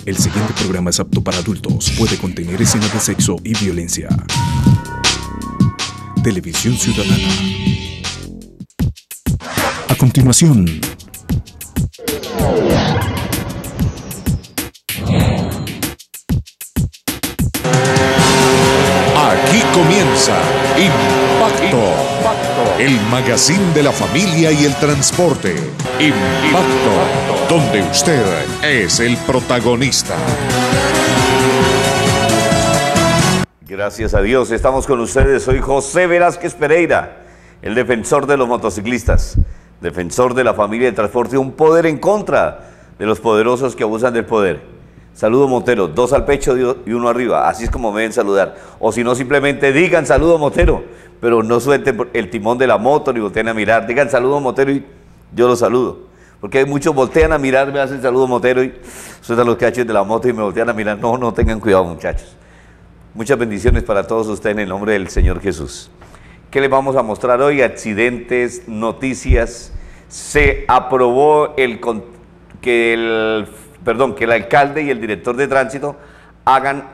El siguiente programa es apto para adultos. Puede contener escenas de sexo y violencia. Televisión Ciudadana. A continuación. Aquí comienza Impacto, el magazine de la familia y el transporte. Impacto, donde usted es el protagonista. Gracias a Dios, estamos con ustedes. Soy José Velázquez Pereira, el defensor de los motociclistas, defensor de la familia y el transporte, un poder en contra de los poderosos que abusan del poder. Saludo Motero, 2 al pecho y 1 arriba, así es como me deben saludar. O si no, simplemente digan saludo Motero, pero no suelten el timón de la moto ni volteen a mirar. Digan saludo Motero y yo los saludo. Porque hay muchos voltean a mirar, me hacen saludo Motero y sueltan los cachos de la moto y me voltean a mirar. No tengan cuidado, muchachos. Muchas bendiciones para todos ustedes en el nombre del Señor Jesús. ¿Qué les vamos a mostrar hoy? Accidentes, noticias. Se aprobó que el alcalde y el director de tránsito hagan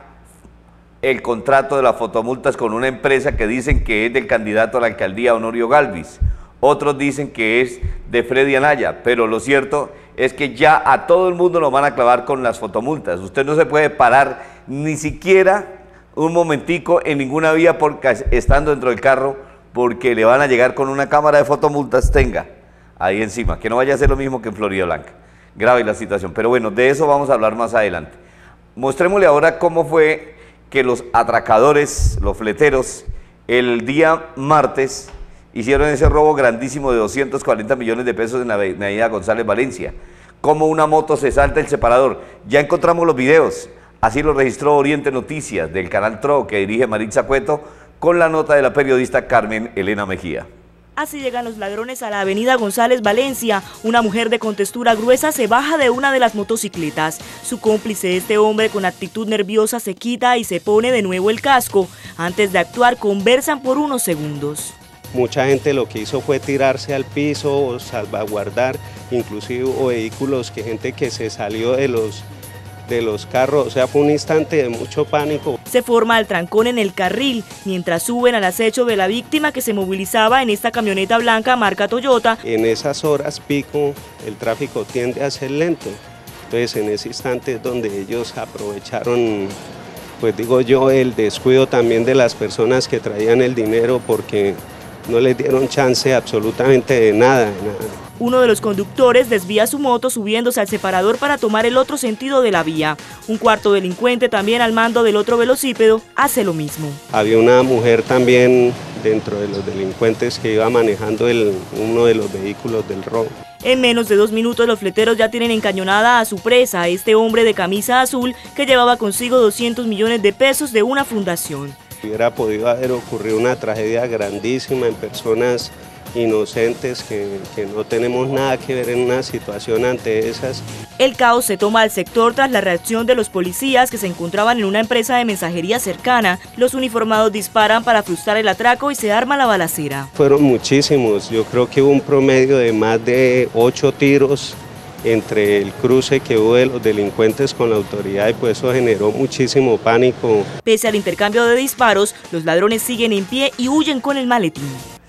el contrato de las fotomultas con una empresa que dicen que es del candidato a la alcaldía Honorio Galvis. Otros dicen que es de Freddy Anaya, pero lo cierto es que ya a todo el mundo lo van a clavar con las fotomultas. Usted no se puede parar ni siquiera un momentico en ninguna vía estando dentro del carro, porque le van a llegar con una cámara de fotomultas, tenga ahí encima, que no vaya a ser lo mismo que en Florida Blanca. Grave la situación, pero bueno, de eso vamos a hablar más adelante. Mostrémosle ahora cómo fue que los atracadores, los fleteros, el día martes hicieron ese robo grandísimo de 240 millones de pesos en la avenida González Valencia. Cómo una moto se salta el separador. Ya encontramos los videos. Así lo registró Oriente Noticias del canal TRO que dirige Maritza Cueto con la nota de la periodista Carmen Elena Mejía. Así llegan los ladrones a la avenida González Valencia. Una mujer de contextura gruesa se baja de una de las motocicletas. Su cómplice, este hombre con actitud nerviosa, se quita y se pone de nuevo el casco. Antes de actuar, conversan por unos segundos. Mucha gente lo que hizo fue tirarse al piso o salvaguardar, inclusive hubo vehículos, gente que se salió de los carros, o sea, fue un instante de mucho pánico. Se forma el trancón en el carril, mientras suben al acecho de la víctima que se movilizaba en esta camioneta blanca marca Toyota. En esas horas pico, el tráfico tiende a ser lento, entonces en ese instante es donde ellos aprovecharon, pues digo yo, el descuido también de las personas que traían el dinero, porque no les dieron chance absolutamente de nada. Uno de los conductores desvía su moto subiéndose al separador para tomar el otro sentido de la vía. Un cuarto delincuente, también al mando del otro velocípedo, hace lo mismo. Había una mujer también dentro de los delincuentes que iba manejando uno de los vehículos del robo. En menos de 2 minutos los fleteros ya tienen encañonada a su presa, este hombre de camisa azul que llevaba consigo 200 millones de pesos de una fundación. Hubiera podido haber ocurrido una tragedia grandísima en personas inocentes que no tenemos nada que ver en una situación ante esas. El caos se toma al sector tras la reacción de los policías que se encontraban en una empresa de mensajería cercana. Los uniformados disparan para frustrar el atraco y se arma la balacera. Fueron muchísimos, yo creo que hubo un promedio de más de 8 tiros entre el cruce que hubo de los delincuentes con la autoridad, y pues eso generó muchísimo pánico. Pese al intercambio de disparos, los ladrones siguen en pie y huyen con el maletín.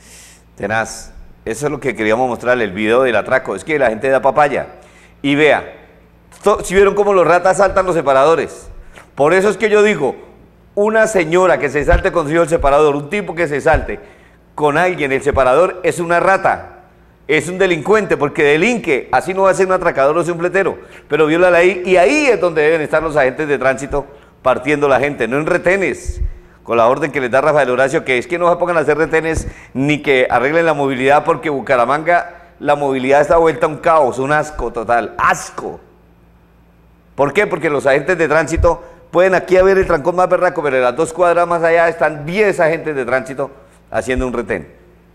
Tenaz, eso es lo que queríamos mostrarle, el video del atraco. Es que la gente da papaya. Y vea, si vieron cómo los ratas saltan los separadores. Por eso es que yo digo, una señora que se salte consigo el separador, un tipo que se salte con alguien el separador, es una rata. Es un delincuente, porque delinque, así no va a ser un atracador o un fletero, pero viola la ley, y ahí es donde deben estar los agentes de tránsito partiendo la gente, no en retenes, con la orden que les da Rafael Horacio, que es que no se pongan a hacer retenes ni que arreglen la movilidad, porque Bucaramanga, la movilidad está vuelta a un caos, un asco total, asco. ¿Por qué? Porque los agentes de tránsito pueden aquí haber el trancón más berraco, pero en las 2 cuadras más allá están 10 agentes de tránsito haciendo un retén.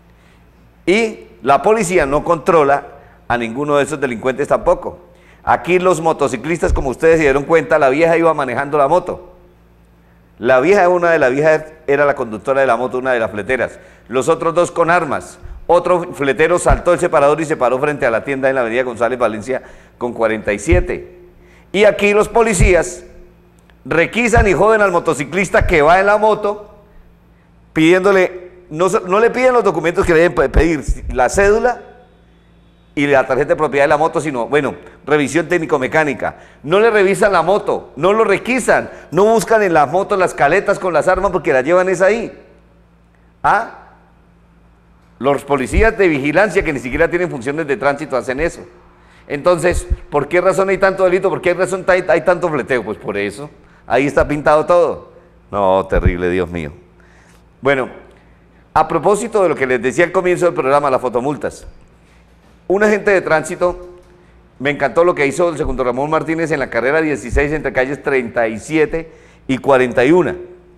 Y la policía no controla a ninguno de esos delincuentes tampoco. Aquí los motociclistas, como ustedes se dieron cuenta, la vieja iba manejando la moto. Una de las viejas era la conductora de la moto, una de las fleteras. Los otros 2 con armas. Otro fletero saltó el separador y se paró frente a la tienda en la avenida González Valencia con 47. Y aquí los policías requisan y joden al motociclista que va en la moto pidiéndole, no le piden los documentos que le deben pedir, la cédula y la tarjeta de propiedad de la moto, sino, bueno, revisión técnico-mecánica. No le revisan la moto, no lo requisan, no buscan en la moto las caletas con las armas porque las llevan es ahí. ¿Ah? Los policías de vigilancia que ni siquiera tienen funciones de tránsito hacen eso. Entonces, ¿por qué razón hay tanto delito? ¿Por qué razón hay tanto fleteo? Pues por eso. Ahí está pintado todo. No, terrible, Dios mío. Bueno, a propósito de lo que les decía al comienzo del programa, las fotomultas. Un agente de tránsito, me encantó lo que hizo el segundo Ramón Martínez en la carrera 16 entre calles 37 y 41.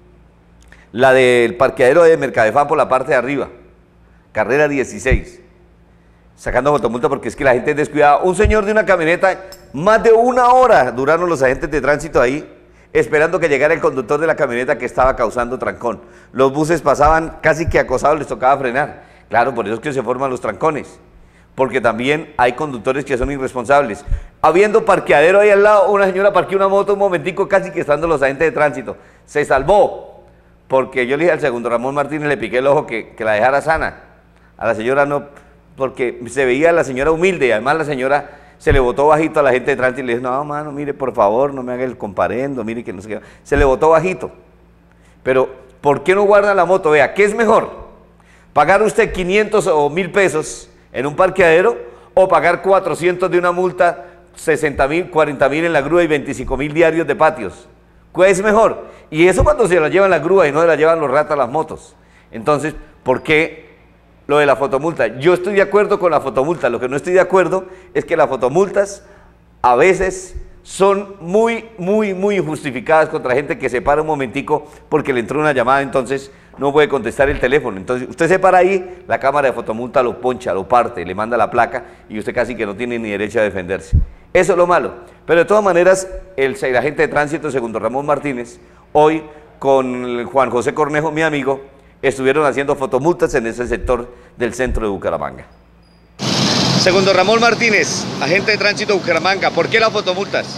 La del parqueadero de Mercadefán por la parte de arriba. Carrera 16. Sacando fotomulta porque es que la gente es descuidada. Un señor de una camioneta, más de 1 hora duraron los agentes de tránsito ahí, esperando que llegara el conductor de la camioneta que estaba causando trancón. Los buses pasaban casi que acosados, les tocaba frenar. Claro, por eso es que se forman los trancones. Porque también hay conductores que son irresponsables. Habiendo parqueadero ahí al lado, una señora parqueó una moto un momentico, casi que estando los agentes de tránsito. Se salvó, porque yo le dije al segundo Ramón Martínez, le piqué el ojo que la dejara sana. A la señora no, porque se veía a la señora humilde, y además la señora se le botó bajito a la gente de tránsito y le dijo, no, mano, mire, por favor, no me haga el comparendo, mire que no sé qué. Se le botó bajito. Pero, ¿por qué no guarda la moto? Vea, ¿qué es mejor? ¿Pagar usted 500 o 1000 pesos en un parqueadero o pagar 400 de una multa, 60.000, 40.000 en la grúa y 25.000 diarios de patios? ¿Cuál es mejor? Y eso cuando se la llevan la grúa y no se la llevan los ratas las motos. Entonces, ¿por qué lo de la fotomulta? Yo estoy de acuerdo con la fotomulta, lo que no estoy de acuerdo es que las fotomultas a veces son muy injustificadas contra gente que se para un momentico porque le entró una llamada, entonces no puede contestar el teléfono. Entonces usted se para ahí, la cámara de fotomulta lo poncha, lo parte, le manda la placa y usted casi que no tiene ni derecho a defenderse. Eso es lo malo. Pero de todas maneras, el agente de tránsito, segundo Ramón Martínez, hoy con Juan José Cornejo, mi amigo, estuvieron haciendo fotomultas en ese sector del centro de Bucaramanga. Segundo Ramón Martínez, agente de tránsito de Bucaramanga, ¿por qué las fotomultas?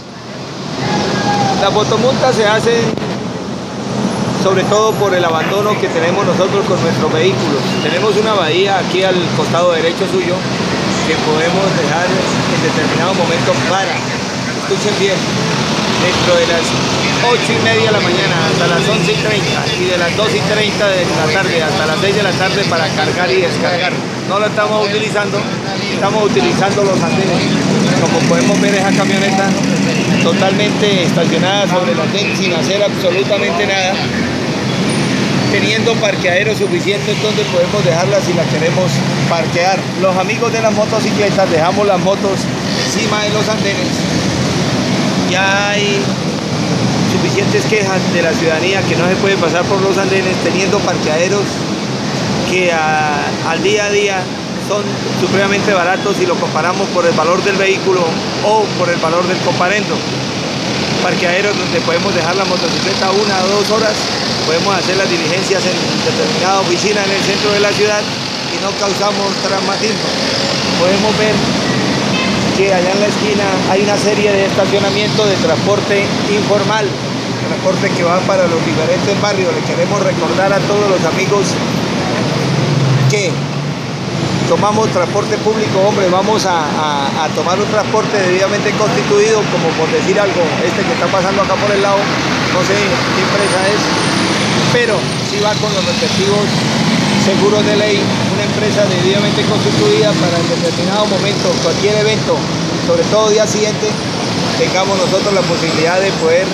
Las fotomultas se hacen sobre todo por el abandono que tenemos nosotros con nuestros vehículos. Tenemos una bahía aquí al costado derecho suyo que podemos dejar en determinado momento para, escuchen bien, dentro de las 8:30 de la mañana hasta las 11:30 y de las 2:30 de la tarde hasta las 6 de la tarde para cargar y descargar. No lo estamos utilizando, estamos utilizando los andenes. Como podemos ver, esa camioneta totalmente estacionada sobre el andén sin hacer absolutamente nada, teniendo parqueaderos suficientes donde podemos dejarla si la queremos parquear. Los amigos de las motocicletas dejamos las motos encima de los andenes. Ya hay suficientes quejas de la ciudadanía que no se puede pasar por los andenes teniendo parqueaderos que al día a día son supremamente baratos si lo comparamos por el valor del vehículo o por el valor del comparendo. Parqueaderos donde podemos dejar la motocicleta 1 o 2 horas, podemos hacer las diligencias en determinada oficina en el centro de la ciudad y no causamos traumatismo. Podemos ver que allá en la esquina hay una serie de estacionamientos de transporte informal, transporte que va para los diferentes barrios. Le queremos recordar a todos los amigos que tomamos transporte público, hombre, vamos a tomar un transporte debidamente constituido, como por decir algo, este que está pasando acá por el lado, no sé qué empresa es, pero sí va con los respectivos seguros de ley, una empresa debidamente constituida para en determinado momento, cualquier evento, sobre todo día siguiente, tengamos nosotros la posibilidad de poder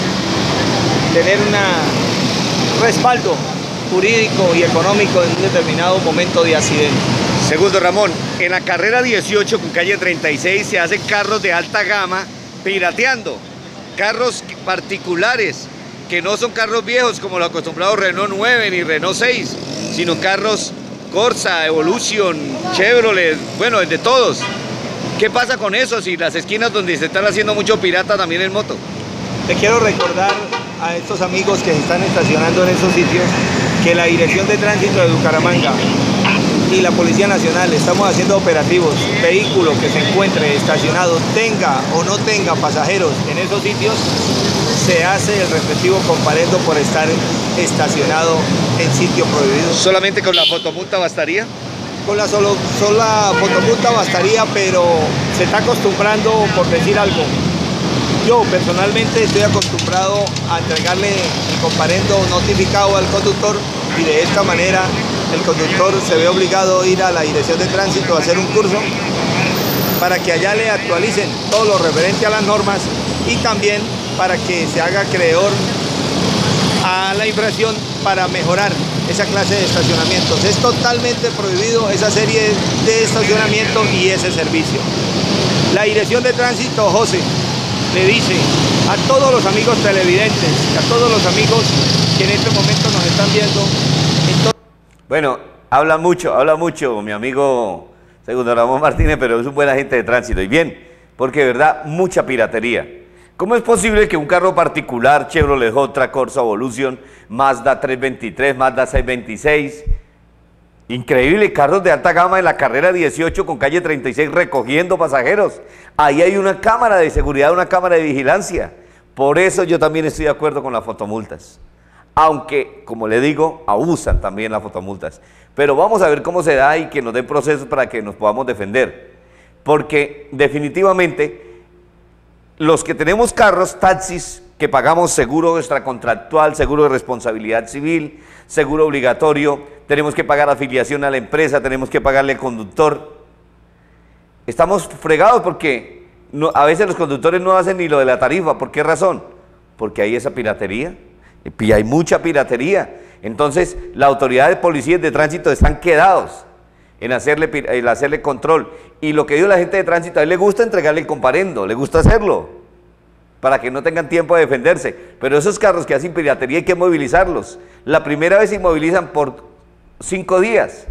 tener un respaldo jurídico y económico en un determinado momento de accidente. Segundo Ramón, en la carrera 18 con calle 36 se hacen carros de alta gama pirateando, carros particulares que no son carros viejos como lo acostumbrado Renault 9 ni Renault 6, sino carros Corsa, Evolution, Chevrolet, bueno, de todos. ¿Qué pasa con eso si las esquinas donde se están haciendo mucho pirata también en moto? Te quiero recordar a estos amigos que se están estacionando en esos sitios que la Dirección de Tránsito de Bucaramanga y la Policía Nacional estamos haciendo operativos. Vehículo que se encuentre estacionado, tenga o no tenga pasajeros en esos sitios, se hace el respectivo comparendo por estar estacionado en sitio prohibido. ¿Solamente con la fotomulta bastaría? Con la sola fotomulta bastaría, pero se está acostumbrando, por decir algo. Yo personalmente estoy acostumbrado a entregarle el comparendo notificado al conductor y de esta manera el conductor se ve obligado a ir a la Dirección de Tránsito a hacer un curso para que allá le actualicen todo lo referente a las normas y también para que se haga acreedor a la infracción para mejorar esa clase de estacionamientos. Es totalmente prohibido esa serie de estacionamiento y ese servicio. La Dirección de Tránsito, José, le dice a todos los amigos televidentes y a todos los amigos que en este momento nos están viendo. Bueno, habla mucho mi amigo Segundo Ramón Martínez, pero es un buen agente de tránsito. Y bien, porque de verdad, mucha piratería. ¿Cómo es posible que un carro particular, Chevrolet Otra, Corsa, Evolution, Mazda 323, Mazda 626, increíble, carros de alta gama en la carrera 18 con calle 36 recogiendo pasajeros? Ahí hay una cámara de seguridad, una cámara de vigilancia. Por eso yo también estoy de acuerdo con las fotomultas. Aunque, como le digo, abusan también las fotomultas. Pero vamos a ver cómo se da y que nos den procesos para que nos podamos defender. Porque definitivamente los que tenemos carros, taxis, que pagamos seguro extracontractual, seguro de responsabilidad civil, seguro obligatorio, tenemos que pagar afiliación a la empresa, tenemos que pagarle al conductor. Estamos fregados porque a veces los conductores no hacen ni lo de la tarifa. ¿Por qué razón? Porque hay esa piratería. Y hay mucha piratería. Entonces, la autoridad de policías de tránsito están quedados en hacerle control. Y lo que dijo la gente de tránsito, a él le gusta entregarle el comparendo, le gusta hacerlo, para que no tengan tiempo de defenderse. Pero esos carros que hacen piratería hay que movilizarlos. La primera vez se inmovilizan por 5 días.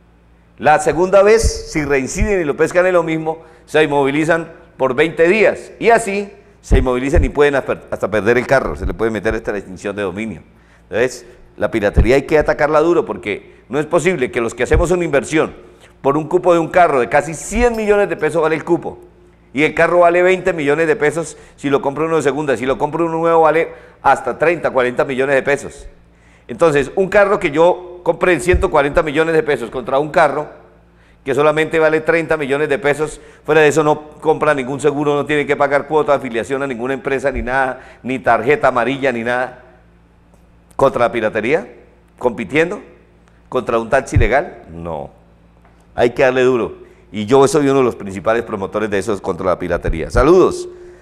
La segunda vez, si reinciden y lo pescan en lo mismo, se inmovilizan por 20 días. Y así se inmovilizan y pueden hasta perder el carro, se le puede meter hasta la extinción de dominio. Entonces, la piratería hay que atacarla duro porque no es posible que los que hacemos una inversión por un cupo de un carro de casi 100 millones de pesos vale el cupo, y el carro vale 20 millones de pesos si lo compra uno de segunda, si lo compra uno nuevo vale hasta 30, 40 millones de pesos. Entonces, un carro que yo compré en 140 millones de pesos contra un carro que solamente vale 30 millones de pesos, fuera de eso no compra ningún seguro, no tiene que pagar cuota de afiliación a ninguna empresa, ni nada, ni tarjeta amarilla, ni nada. ¿Contra la piratería? ¿Compitiendo? ¿Contra un taxi legal? No. Hay que darle duro. Y yo soy uno de los principales promotores de eso contra la piratería. Saludos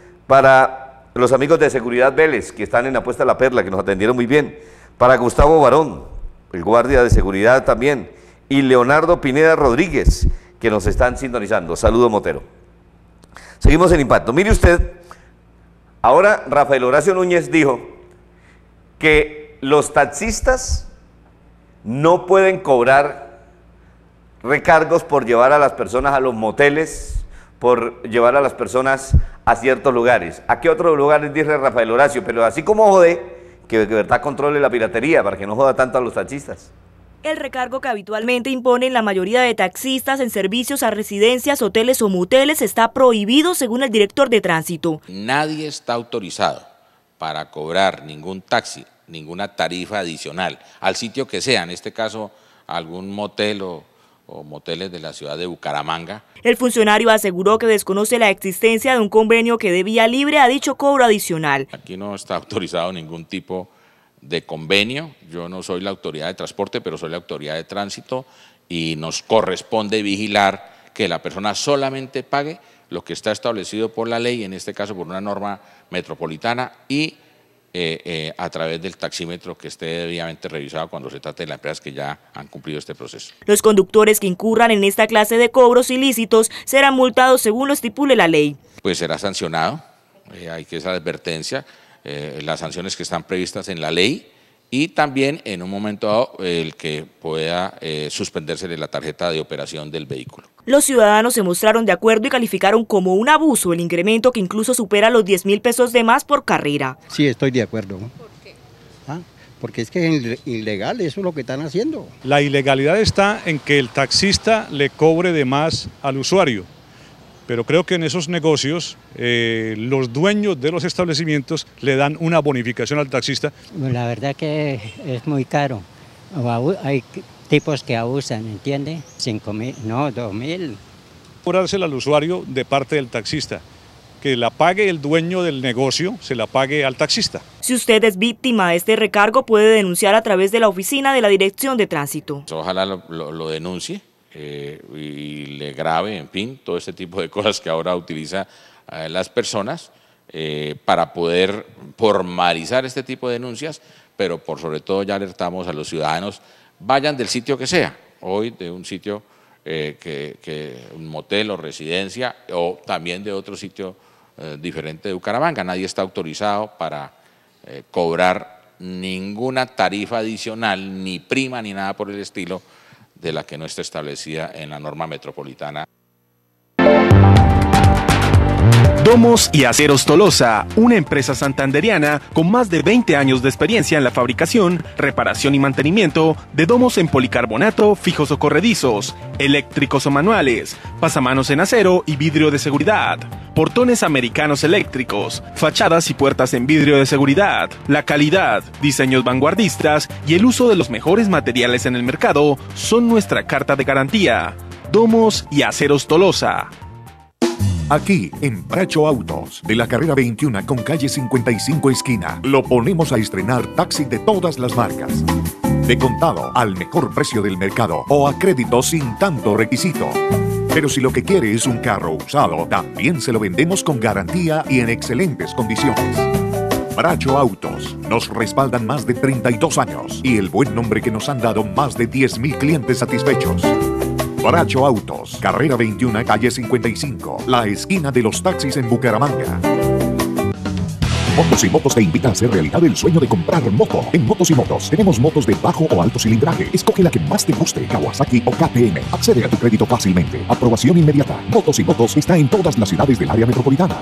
para los amigos de Seguridad Vélez, que están en la Puesta de la Perla, que nos atendieron muy bien. Para Gustavo Barón, el guardia de seguridad también. Y Leonardo Pineda Rodríguez, que nos están sintonizando. Saludo, Motero. Seguimos en Impacto. Mire usted, ahora Rafael Horacio Núñez dijo que los taxistas no pueden cobrar recargos por llevar a las personas a los moteles, por llevar a las personas a ciertos lugares. ¿A qué otros lugares dice Rafael Horacio? Pero así como jode, que de verdad controle la piratería para que no joda tanto a los taxistas. El recargo que habitualmente imponen la mayoría de taxistas en servicios a residencias, hoteles o moteles está prohibido según el director de tránsito. Nadie está autorizado para cobrar ningún taxi, ninguna tarifa adicional, al sitio que sea, en este caso algún motel o moteles de la ciudad de Bucaramanga. El funcionario aseguró que desconoce la existencia de un convenio que dé vía libre a dicho cobro adicional. Aquí no está autorizado ningún tipo de convenio. Yo no soy la autoridad de transporte, pero soy la autoridad de tránsito y nos corresponde vigilar que la persona solamente pague lo que está establecido por la ley, en este caso por una norma metropolitana y a través del taxímetro que esté debidamente revisado cuando se trate de las empresas que ya han cumplido este proceso. Los conductores que incurran en esta clase de cobros ilícitos serán multados según lo estipule la ley. Pues será sancionado, hay que esa advertencia, las sanciones que están previstas en la ley y también en un momento dado el que pueda suspendérsele la tarjeta de operación del vehículo. Los ciudadanos se mostraron de acuerdo y calificaron como un abuso el incremento que incluso supera los 10.000 pesos de más por carrera. Sí, estoy de acuerdo. ¿Por qué? porque es que es ilegal, eso es lo que están haciendo. La ilegalidad está en que el taxista le cobre de más al usuario, pero creo que en esos negocios los dueños de los establecimientos le dan una bonificación al taxista. La verdad que es muy caro, hay tipos que abusan, ¿entiende? 5.000, no, 2.000. Cobrársela al usuario de parte del taxista, que la pague el dueño del negocio, se la pague al taxista. Si usted es víctima de este recargo, puede denunciar a través de la oficina de la Dirección de Tránsito. Ojalá lo denuncie y le grabe, en fin, todo este tipo de cosas que ahora utilizan las personas para poder formalizar este tipo de denuncias, pero por sobre todo ya alertamos a los ciudadanos, vayan del sitio que sea, hoy de un sitio un motel o residencia, o también de otro sitio diferente de Bucaramanga. Nadie está autorizado para cobrar ninguna tarifa adicional, ni prima, ni nada por el estilo, de la que no esté establecida en la norma metropolitana. Domos y Aceros Tolosa, una empresa santanderiana con más de 20 años de experiencia en la fabricación, reparación y mantenimiento de domos en policarbonato, fijos o corredizos, eléctricos o manuales, pasamanos en acero y vidrio de seguridad, portones americanos eléctricos, fachadas y puertas en vidrio de seguridad. La calidad, diseños vanguardistas y el uso de los mejores materiales en el mercado son nuestra carta de garantía. Domos y Aceros Tolosa. Aquí, en Bracho Autos, de la carrera 21 con calle 55 esquina, lo ponemos a estrenar taxi de todas las marcas. De contado, al mejor precio del mercado o a crédito sin tanto requisito. Pero si lo que quiere es un carro usado, también se lo vendemos con garantía y en excelentes condiciones. Bracho Autos, nos respaldan más de 32 años y el buen nombre que nos han dado más de 10.000 clientes satisfechos. Bracho Autos, carrera 21, calle 55, la esquina de los taxis en Bucaramanga. Motos y Motos te invita a hacer realidad el sueño de comprar moto. En Motos y Motos tenemos motos de bajo o alto cilindraje. Escoge la que más te guste, Kawasaki o KTM. Accede a tu crédito fácilmente. Aprobación inmediata. Motos y Motos está en todas las ciudades del área metropolitana.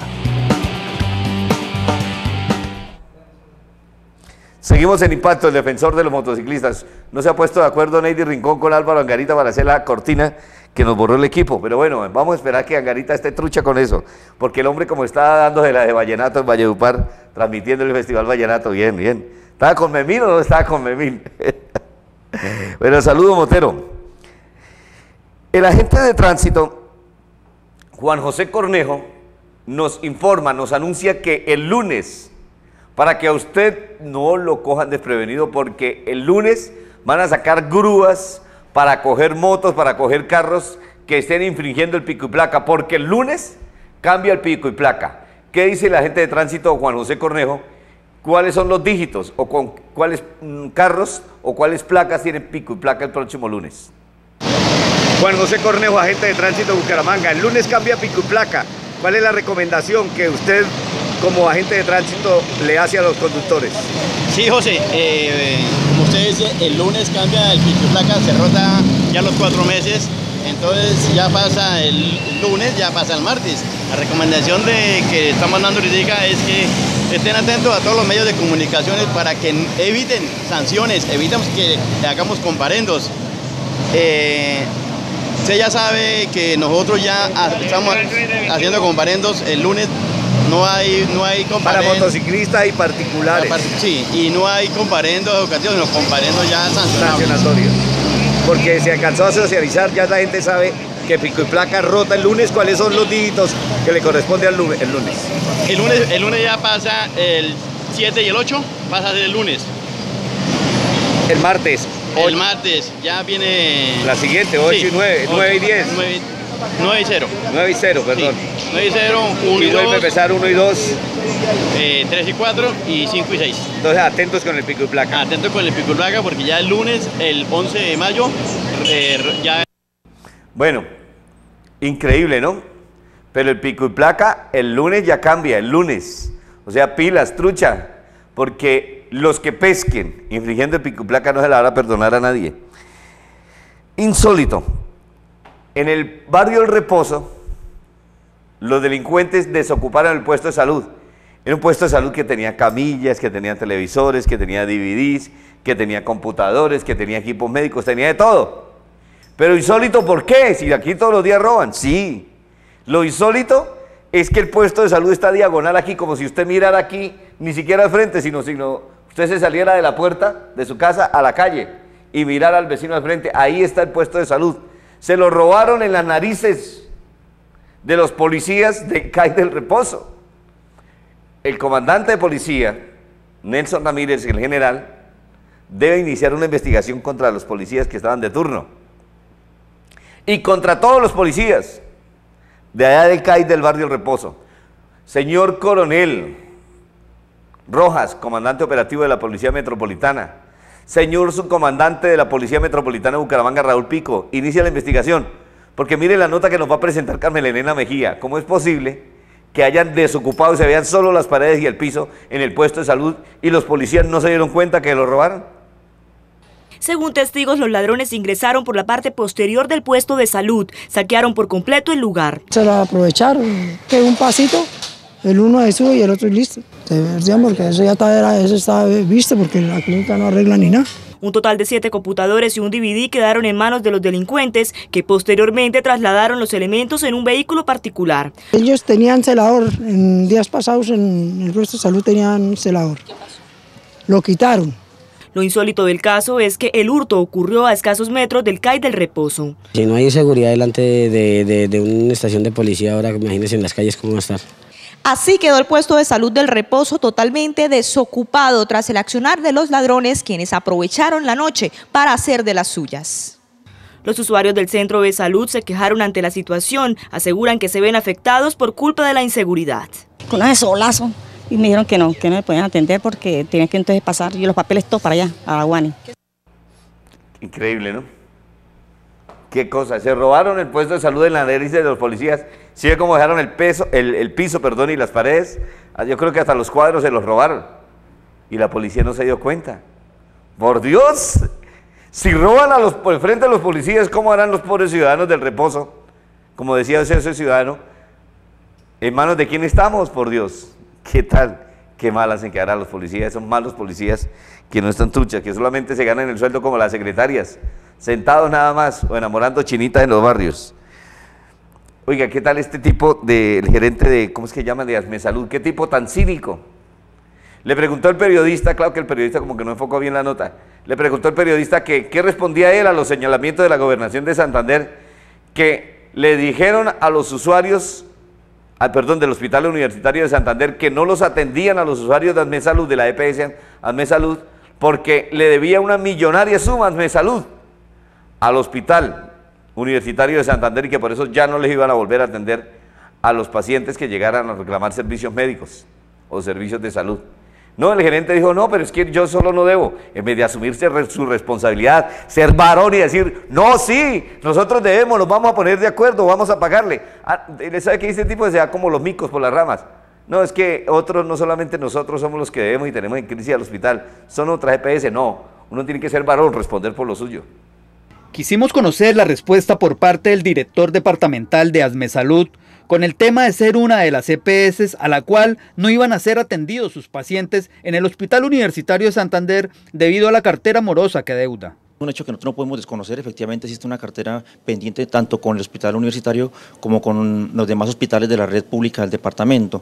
Seguimos en Impacto, el defensor de los motociclistas. No se ha puesto de acuerdo Neidy Rincón con Álvaro Angarita para hacer la cortina que nos borró el equipo. Pero bueno, vamos a esperar que Angarita esté trucha con eso. Porque el hombre, como está dando de la de Vallenato en Valledupar, transmitiendo el Festival Vallenato, bien, bien. ¿Estaba con Memín o no estaba con Memín? Bueno, saludo Motero. El agente de tránsito, Juan José Cornejo, nos informa, nos anuncia que el lunes, para que a usted no lo cojan desprevenido, porque el lunes van a sacar grúas para coger motos, para coger carros que estén infringiendo el pico y placa, porque el lunes cambia el pico y placa. ¿Qué dice el agente de tránsito Juan José Cornejo? ¿Cuáles son los dígitos o con cuáles carros o cuáles placas tienen pico y placa el próximo lunes? Juan José Cornejo, agente de tránsito de Bucaramanga. El lunes cambia pico y placa. ¿Cuál es la recomendación que usted, como agente de tránsito, le hace a los conductores? Sí, José, como usted dice, el lunes cambia el pico y placa, se rota ya los 4 meses, entonces ya pasa el lunes, ya pasa el martes. La recomendación que estamos dando ahorita es que estén atentos a todos los medios de comunicaciones para que eviten sanciones, evitemos que hagamos comparendos. Usted ya sabe que nosotros ya estamos haciendo comparendos el lunes. No hay comparendos. Para motociclistas y particulares. Sí, y no hay comparendos educativos, sino comparendos ya sancionatorios. Porque se alcanzó a socializar, ya la gente sabe que pico y placa rota el lunes. ¿Cuáles son los dígitos que le corresponde al lunes? El lunes ya pasa el 7 y el 8, pasa a ser el lunes. El martes. El martes ya viene... La siguiente, 8 sí, y 9, 9 y 10. 9 y 0. 9 y 0, perdón. Sí. 9 y 0, 1 y 2. Y vuelve a empezar 1 y 2. 3 y 4 y 5 y 6. Entonces atentos con el pico y placa. Atentos con el pico y placa porque ya el lunes, el 11 de mayo, ya... Bueno, increíble, ¿no? Pero el pico y placa el lunes ya cambia, el lunes. O sea, pilas, trucha, porque los que pesquen infringiendo el pico y placa no se la van a perdonar a nadie. Insólito. En el barrio El Reposo, los delincuentes desocuparon el puesto de salud. Era un puesto de salud que tenía camillas, que tenía televisores, que tenía DVDs, que tenía computadores, que tenía equipos médicos, tenía de todo. Pero insólito, ¿por qué? Si aquí todos los días roban. Sí. Lo insólito es que el puesto de salud está diagonal aquí, como si usted mirara aquí, ni siquiera al frente, sino usted se saliera de la puerta de su casa a la calle y mirara al vecino al frente. Ahí está el puesto de salud. Se lo robaron en las narices de los policías de CAI del Reposo. El comandante de policía, Nelson Ramírez, el general, debe iniciar una investigación contra los policías que estaban de turno y contra todos los policías de allá del CAI del barrio El Reposo. Señor Coronel Rojas, comandante operativo de la Policía Metropolitana, señor subcomandante de la Policía Metropolitana de Bucaramanga, Raúl Pico, inicia la investigación, porque mire la nota que nos va a presentar Carmen Elena Mejía. ¿Cómo es posible que hayan desocupado y se vean solo las paredes y el piso en el puesto de salud y los policías no se dieron cuenta que lo robaron? Según testigos, los ladrones ingresaron por la parte posterior del puesto de salud, saquearon por completo el lugar. Se lo aprovecharon, que un pasito, el uno es suyo y el otro es listo. Porque eso ya estaba visto, porque la clínica no arregla ni nada. Un total de 7 computadores y un DVD quedaron en manos de los delincuentes, que posteriormente trasladaron los elementos en un vehículo particular. Ellos tenían celador, en días pasados en el puesto de salud tenían celador. Lo quitaron. Lo insólito del caso es que el hurto ocurrió a escasos metros del CAI del Reposo. Si no hay seguridad delante de una estación de policía, ahora imagínense en las calles cómo va a estar. Así quedó el puesto de salud del Reposo totalmente desocupado tras el accionar de los ladrones, quienes aprovecharon la noche para hacer de las suyas. Los usuarios del centro de salud se quejaron ante la situación, aseguran que se ven afectados por culpa de la inseguridad. Con ese solazo. Y me dijeron que no me podían atender porque tenían que entonces pasar yo los papeles todos para allá, a Aguani. Increíble, ¿no? Qué cosa, se robaron el puesto de salud en la nariz de los policías. ¿Sí ve cómo dejaron el piso, y las paredes? Yo creo que hasta los cuadros se los robaron. Y la policía no se dio cuenta. ¡Por Dios! Si roban por el frente de los policías, ¿cómo harán los pobres ciudadanos del Reposo? Como decía ese ciudadano, ¿en manos de quién estamos, por Dios? ¿Qué tal? Qué mal hacen quedar a los policías, son malos policías que no están truchas, que solamente se ganan el sueldo como las secretarias, sentados nada más o enamorando chinitas en los barrios. Oiga, ¿qué tal este tipo el gerente de, ¿cómo es que llaman? De Asmesalud? ¿Qué tipo tan cínico? Le preguntó el periodista, claro que el periodista como que no enfocó bien la nota, le preguntó el periodista que qué respondía él a los señalamientos de la gobernación de Santander, que le dijeron a los usuarios del Hospital Universitario de Santander que no los atendían a los usuarios de Asmesalud, de la EPS Asmesalud, porque le debía una millonaria suma a Asmesalud al Hospital Universitario de Santander y que por eso ya no les iban a volver a atender a los pacientes que llegaran a reclamar servicios médicos o servicios de salud. No, el gerente dijo, no, pero es que yo solo no debo, en vez de asumirse su responsabilidad, ser varón y decir, no, sí, nosotros debemos, nos vamos a poner de acuerdo, vamos a pagarle. ¿Sabe qué dice el tipo? Se da como los micos por las ramas. No, es que otros, no solamente nosotros somos los que debemos y tenemos en crisis al hospital, son otras EPS, no, uno tiene que ser varón, responder por lo suyo. Quisimos conocer la respuesta por parte del director departamental de Asmesalud con el tema de ser una de las EPS a la cual no iban a ser atendidos sus pacientes en el Hospital Universitario de Santander debido a la cartera morosa que adeuda. Un hecho que nosotros no podemos desconocer, efectivamente existe una cartera pendiente tanto con el hospital universitario como con los demás hospitales de la red pública del departamento.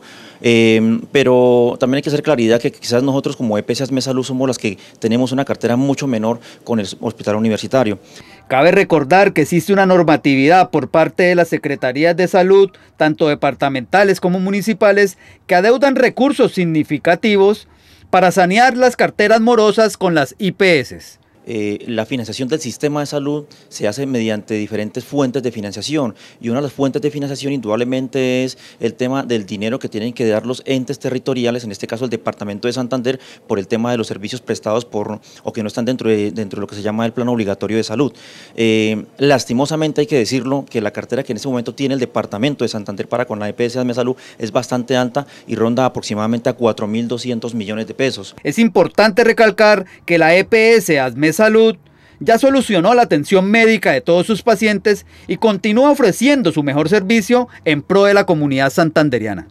Pero también hay que hacer claridad que quizás nosotros como EPS Asmesalud somos las que tenemos una cartera mucho menor con el hospital universitario. Cabe recordar que existe una normatividad por parte de las Secretarías de Salud, tanto departamentales como municipales, que adeudan recursos significativos para sanear las carteras morosas con las IPS. La financiación del sistema de salud se hace mediante diferentes fuentes de financiación y una de las fuentes de financiación indudablemente es el tema del dinero que tienen que dar los entes territoriales, en este caso el departamento de Santander, por el tema de los servicios prestados o que no están dentro de lo que se llama el plan obligatorio de salud. Lastimosamente hay que decirlo que la cartera que en este momento tiene el departamento de Santander para con la EPS Asmesalud es bastante alta y ronda aproximadamente a 4.200 millones de pesos. Es importante recalcar que la EPS Asmesalud ya solucionó la atención médica de todos sus pacientes y continúa ofreciendo su mejor servicio en pro de la comunidad santanderiana.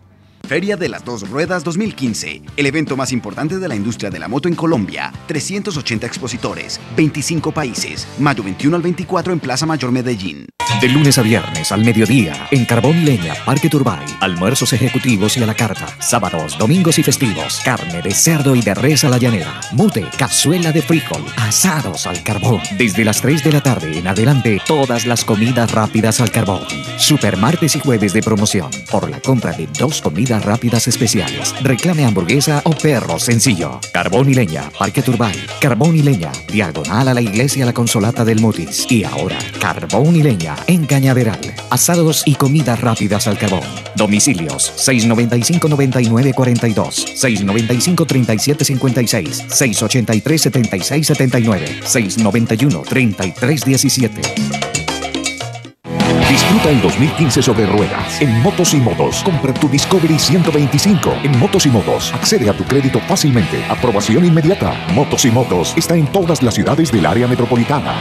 Feria de las Dos Ruedas 2015, el evento más importante de la industria de la moto en Colombia. 380 expositores, 25 países, mayo 21 al 24 en Plaza Mayor Medellín. De lunes a viernes al mediodía, en Carbón y Leña, Parque Turbay. Almuerzos ejecutivos y a la carta. Sábados, domingos y festivos. Carne de cerdo y de res a la llanera. Mute, cazuela de frijol. Asados al carbón. Desde las 3 de la tarde en adelante, todas las comidas rápidas al carbón. Super martes y jueves de promoción. Por la compra de 2 comidas rápidas especiales. Reclame hamburguesa o perro sencillo. Carbón y Leña, Parque Turbay. Carbón y Leña, diagonal a la iglesia La Consolata del Mutis. Y ahora, Carbón y Leña en Cañaveral. Asados y comidas rápidas al carbón. Domicilios 695-9942, 695-3756, 683-7679, 691-3317. Disfruta el 2015 sobre ruedas. En Motos y Modos, compra tu Discovery 125. En Motos y Modos, accede a tu crédito fácilmente. Aprobación inmediata. Motos y Modos está en todas las ciudades del área metropolitana.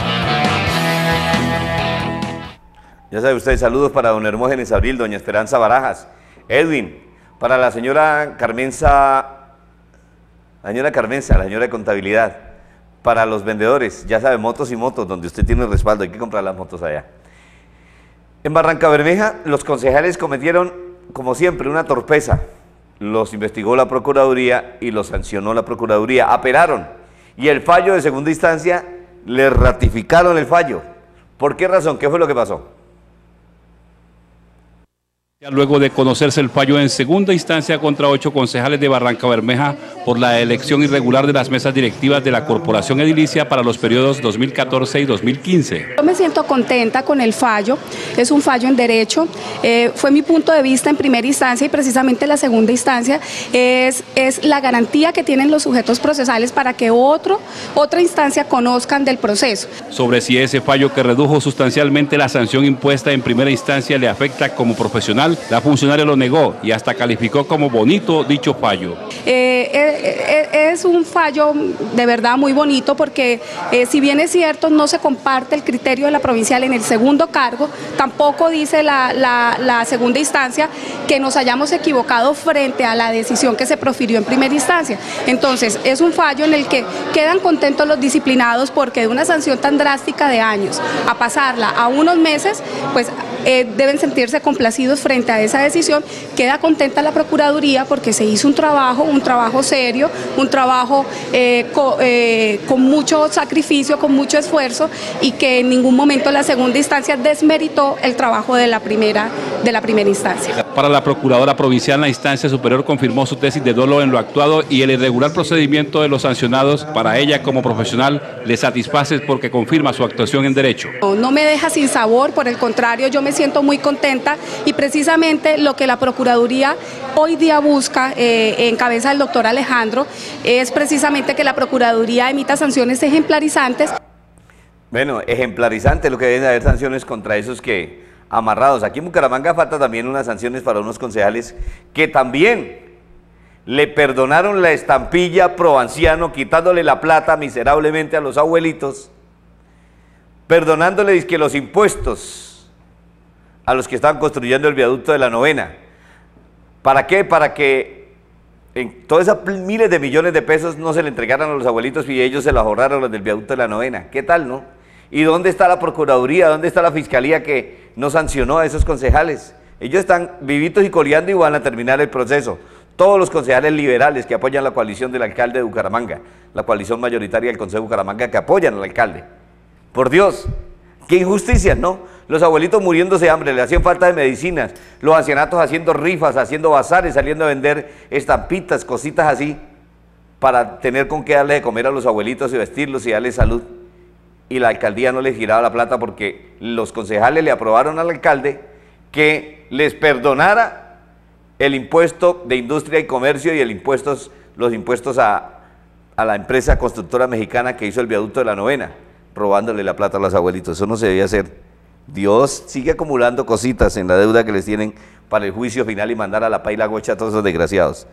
Ya sabe usted, saludos para don Hermógenes Abril, doña Esperanza Barajas. Edwin, para la señora Carmenza, la señora de contabilidad. Para los vendedores, ya sabe, Motos y Motos, donde usted tiene el respaldo, hay que comprar las motos allá. En Barrancabermeja, los concejales cometieron, como siempre, una torpeza. Los investigó la Procuraduría y los sancionó la Procuraduría. Apelaron y el fallo de segunda instancia, les ratificaron el fallo. ¿Por qué razón? ¿Qué fue lo que pasó? Luego de conocerse el fallo en segunda instancia contra 8 concejales de Barrancabermeja por la elección irregular de las mesas directivas de la Corporación Edilicia para los periodos 2014 y 2015. Yo me siento contenta con el fallo, es un fallo en derecho, fue mi punto de vista en primera instancia y precisamente la segunda instancia es la garantía que tienen los sujetos procesales para que otra instancia conozcan del proceso. Sobre si ese fallo que redujo sustancialmente la sanción impuesta en primera instancia le afecta como profesional, la funcionaria lo negó y hasta calificó como bonito dicho fallo. Es un fallo de verdad muy bonito porque si bien es cierto no se comparte el criterio de la provincial en el segundo cargo, tampoco dice la segunda instancia que nos hayamos equivocado frente a la decisión que se profirió en primera instancia. Entonces es un fallo en el que quedan contentos los disciplinados porque de una sanción tan drástica de años a pasarla a unos meses, pues deben sentirse complacidos frente a esa decisión. Queda contenta la Procuraduría porque se hizo un trabajo serio, un trabajo con mucho sacrificio, con mucho esfuerzo y que en ningún momento la segunda instancia desmeritó el trabajo de la primera instancia. Para la Procuradora Provincial, la instancia superior confirmó su tesis de dolo en lo actuado y el irregular procedimiento de los sancionados para ella como profesional le satisface porque confirma su actuación en derecho. No me deja sin sabor, por el contrario, yo me siento muy contenta y precisamente lo que la Procuraduría hoy día busca en cabeza del doctor Alejandro es precisamente que la Procuraduría emita sanciones ejemplarizantes. Bueno, ejemplarizante lo que deben haber sanciones contra esos que amarrados. Aquí en Bucaramanga falta también unas sanciones para unos concejales que también le perdonaron la estampilla pro anciano, quitándole la plata miserablemente a los abuelitos, perdonándole los impuestos a los que estaban construyendo el viaducto de la Novena. ¿Para qué? Para que en todas esas miles de millones de pesos no se le entregaran a los abuelitos y ellos se los ahorraron los del viaducto de la Novena. ¿Qué tal, no? ¿Y dónde está la Procuraduría? ¿Dónde está la Fiscalía que no sancionó a esos concejales? Ellos están vivitos y coleando y van a terminar el proceso. Todos los concejales liberales que apoyan la coalición del alcalde de Bucaramanga, la coalición mayoritaria del Consejo de Bucaramanga que apoyan al alcalde. Por Dios, qué injusticias, ¿no? Los abuelitos muriéndose de hambre, le hacían falta de medicinas, los ancianatos haciendo rifas, haciendo bazares, saliendo a vender estampitas, cositas así, para tener con qué darle de comer a los abuelitos y vestirlos y darles salud. Y la alcaldía no les giraba la plata porque los concejales le aprobaron al alcalde que les perdonara el impuesto de industria y comercio y los impuestos a la empresa constructora mexicana que hizo el viaducto de la Novena, robándole la plata a los abuelitos. Eso no se debía hacer. Dios sigue acumulando cositas en la deuda que les tienen para el juicio final y mandar a la paila gocha a todos esos desgraciados.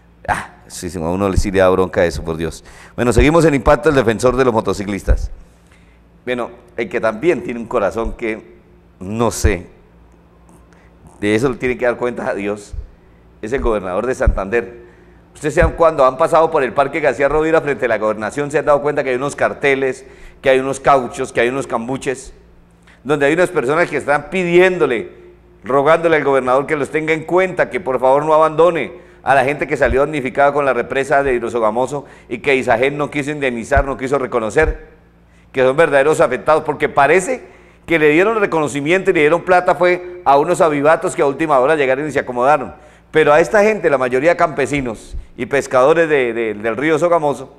Sí, a uno le sí le da bronca eso, por Dios. Bueno, seguimos en Impacto, el defensor de los motociclistas. Bueno, el que también tiene un corazón que, no sé, de eso le tiene que dar cuentas a Dios, es el gobernador de Santander. Ustedes saben, cuando han pasado por el Parque García Rovira frente a la gobernación, se han dado cuenta que hay unos carteles, que hay unos cauchos, que hay unos cambuches, donde hay unas personas que están pidiéndole, rogándole al gobernador que los tenga en cuenta, que por favor no abandone a la gente que salió damnificada con la represa de Hidrosogamoso y que Isagen no quiso indemnizar, no quiso reconocer, que son verdaderos afectados, porque parece que le dieron reconocimiento y le dieron plata fue a unos avivatos que a última hora llegaron y se acomodaron. Pero a esta gente, la mayoría campesinos y pescadores del río Sogamoso,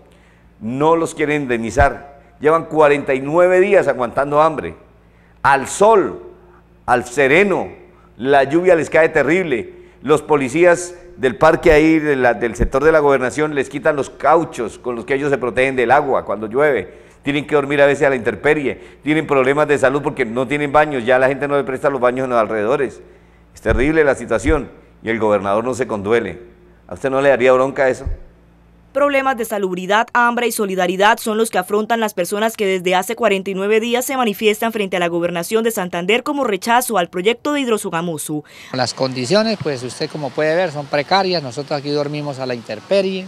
no los quieren indemnizar. Llevan 49 días aguantando hambre. Al sol, al sereno, la lluvia les cae terrible. Los policías del parque ahí, del sector de la gobernación, les quitan los cauchos con los que ellos se protegen del agua cuando llueve. Tienen que dormir a veces a la intemperie. Tienen problemas de salud porque no tienen baños. Ya la gente no le presta los baños en los alrededores. Es terrible la situación. Y el gobernador no se conduele. ¿A usted no le daría bronca eso? Problemas de salubridad, hambre y solidaridad son los que afrontan las personas que desde hace 49 días se manifiestan frente a la gobernación de Santander como rechazo al proyecto de Hidrosogamoso. Las condiciones, pues usted como puede ver, son precarias. Nosotros aquí dormimos a la intemperie.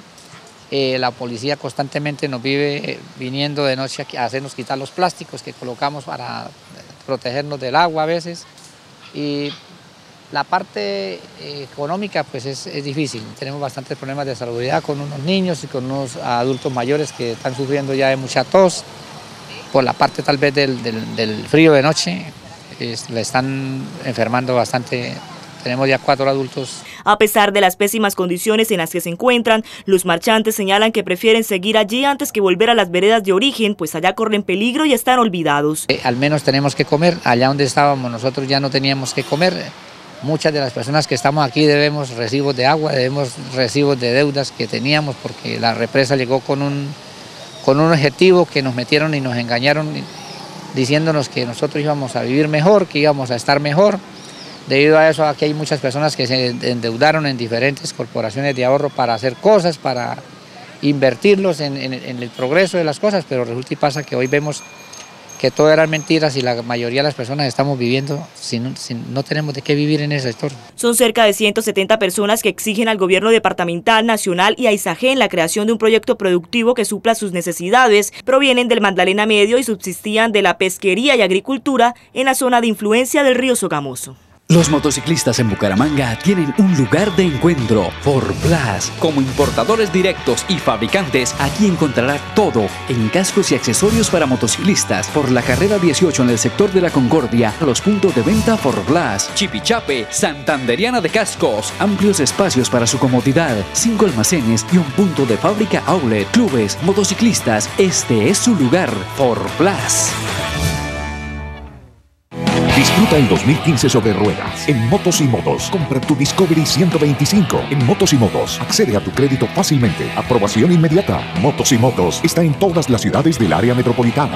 La policía constantemente nos vive viniendo de noche a hacernos quitar los plásticos que colocamos para protegernos del agua a veces. Y la parte económica pues es difícil, tenemos bastantes problemas de salubridad con unos niños y con unos adultos mayores que están sufriendo ya de mucha tos, por la parte tal vez del frío de noche, le están enfermando bastante, tenemos ya 4 adultos. A pesar de las pésimas condiciones en las que se encuentran, los marchantes señalan que prefieren seguir allí antes que volver a las veredas de origen, pues allá corren peligro y están olvidados. Al menos tenemos que comer, allá donde estábamos nosotros ya no teníamos que comer. Muchas de las personas que estamos aquí debemos recibos de agua, debemos recibos de deudas que teníamos porque la represa llegó con un objetivo que nos metieron y nos engañaron diciéndonos que nosotros íbamos a vivir mejor, que íbamos a estar mejor. Debido a eso aquí hay muchas personas que se endeudaron en diferentes corporaciones de ahorro para hacer cosas, para invertirlos en el progreso de las cosas, pero resulta y pasa que hoy vemos que todo eran mentiras y la mayoría de las personas estamos viviendo, no tenemos de qué vivir en ese sector. Son cerca de 170 personas que exigen al gobierno departamental, nacional y a Isagen la creación de un proyecto productivo que supla sus necesidades. Provienen del Magdalena Medio y subsistían de la pesquería y agricultura en la zona de influencia del río Sogamoso. Los motociclistas en Bucaramanga tienen un lugar de encuentro, Forplas. Como importadores directos y fabricantes, aquí encontrará todo en cascos y accesorios para motociclistas. Por la carrera 18 en el sector de la Concordia, a los puntos de venta Forplas, Chipichape, Santanderiana de Cascos. Amplios espacios para su comodidad, 5 almacenes y un punto de fábrica outlet. Clubes, motociclistas, este es su lugar, Forplas. Disfruta el 2015 sobre ruedas en Motos y Modos. Compra tu Discovery 125 en Motos y Modos. Accede a tu crédito fácilmente. Aprobación inmediata. Motos y Modos está en todas las ciudades del área metropolitana.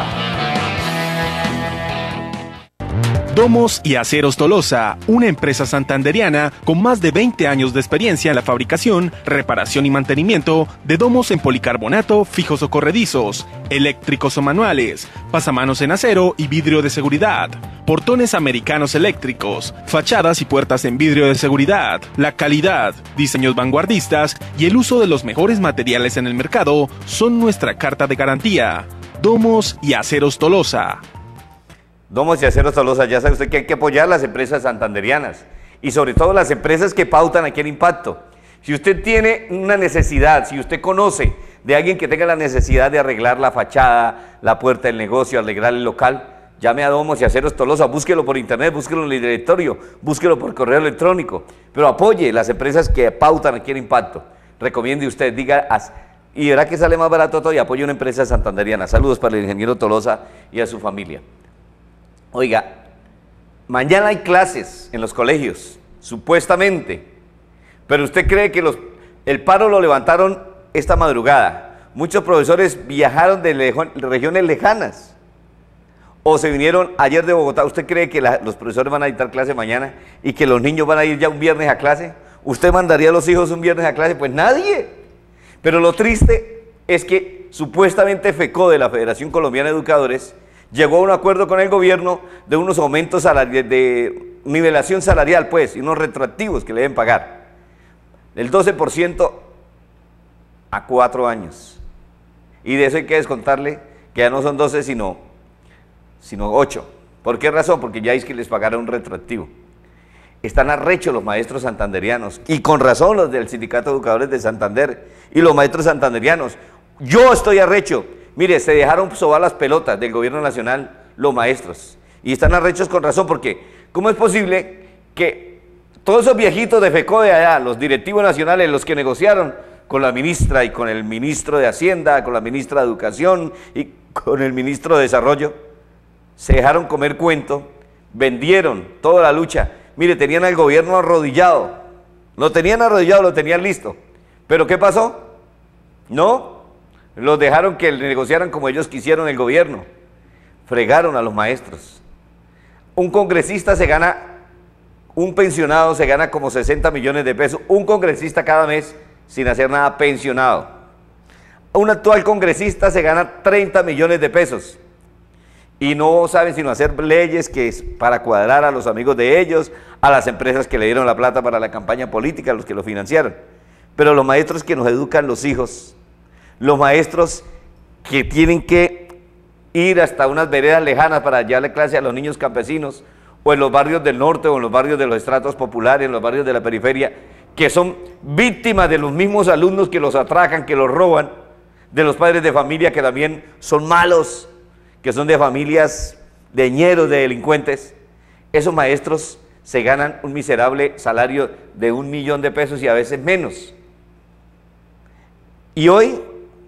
Domos y Aceros Tolosa, una empresa santanderiana con más de 20 años de experiencia en la fabricación, reparación y mantenimiento de domos en policarbonato fijos o corredizos, eléctricos o manuales, pasamanos en acero y vidrio de seguridad, portones americanos eléctricos, fachadas y puertas en vidrio de seguridad. La calidad, diseños vanguardistas y el uso de los mejores materiales en el mercado son nuestra carta de garantía. Domos y Aceros Tolosa. Domos y Aceros Tolosa, ya sabe usted que hay que apoyar las empresas santanderianas y sobre todo las empresas que pautan aquí el impacto. Si usted tiene una necesidad, si usted conoce de alguien que tenga la necesidad de arreglar la fachada, la puerta del negocio, arreglar el local, llame a Domos y Aceros Tolosa, búsquelo por internet, búsquelo en el directorio, búsquelo por correo electrónico, pero apoye las empresas que pautan aquí el impacto. Recomiende usted, diga, y verá que sale más barato todo y apoye una empresa santanderiana. Saludos para el ingeniero Tolosa y a su familia. Oiga, mañana hay clases en los colegios, supuestamente, pero usted cree que el paro lo levantaron esta madrugada. Muchos profesores viajaron de regiones lejanas o se vinieron ayer de Bogotá. ¿Usted cree que los profesores van a dictar clase mañana y que los niños van a ir ya un viernes a clase? ¿Usted mandaría a los hijos un viernes a clase? Pues nadie. Pero lo triste es que supuestamente FECODE, la Federación Colombiana de Educadores, llegó a un acuerdo con el gobierno de unos aumentos de nivelación salarial, pues, y unos retroactivos que le deben pagar. del 12% a 4 años. Y de eso hay que descontarle que ya no son 12 sino 8. ¿Por qué razón? Porque ya es que les pagaron un retroactivo. Están arrechos los maestros santanderianos, y con razón los del Sindicato de Educadores de Santander y los maestros santanderianos. Yo estoy arrecho. Mire, se dejaron sobar las pelotas del gobierno nacional los maestros, y están arrechos con razón, porque ¿cómo es posible que todos esos viejitos de FECODE allá, los directivos nacionales, los que negociaron con la ministra y con el ministro de Hacienda, con la ministra de Educación y con el ministro de Desarrollo, se dejaron comer cuento, vendieron toda la lucha? Mire, tenían al gobierno arrodillado, lo tenían listo. ¿Pero qué pasó? No, los dejaron que negociaran como ellos quisieron el gobierno. Fregaron a los maestros. Un congresista se gana, un pensionado se gana como 60 millones de pesos, un congresista cada mes sin hacer nada, pensionado. Un actual congresista se gana 30 millones de pesos. Y no saben sino hacer leyes que es para cuadrar a los amigos de ellos, a las empresas que le dieron la plata para la campaña política, a los que lo financiaron. Pero los maestros que nos educan los hijos, los maestros que tienen que ir hasta unas veredas lejanas para darle clase a los niños campesinos, o en los barrios del norte, o en los barrios de los estratos populares, en los barrios de la periferia, que son víctimas de los mismos alumnos que los atracan, que los roban, de los padres de familia que también son malos, que son de familias de ñeros, de delincuentes. Esos maestros se ganan un miserable salario de 1 millón de pesos y a veces menos. Y hoy,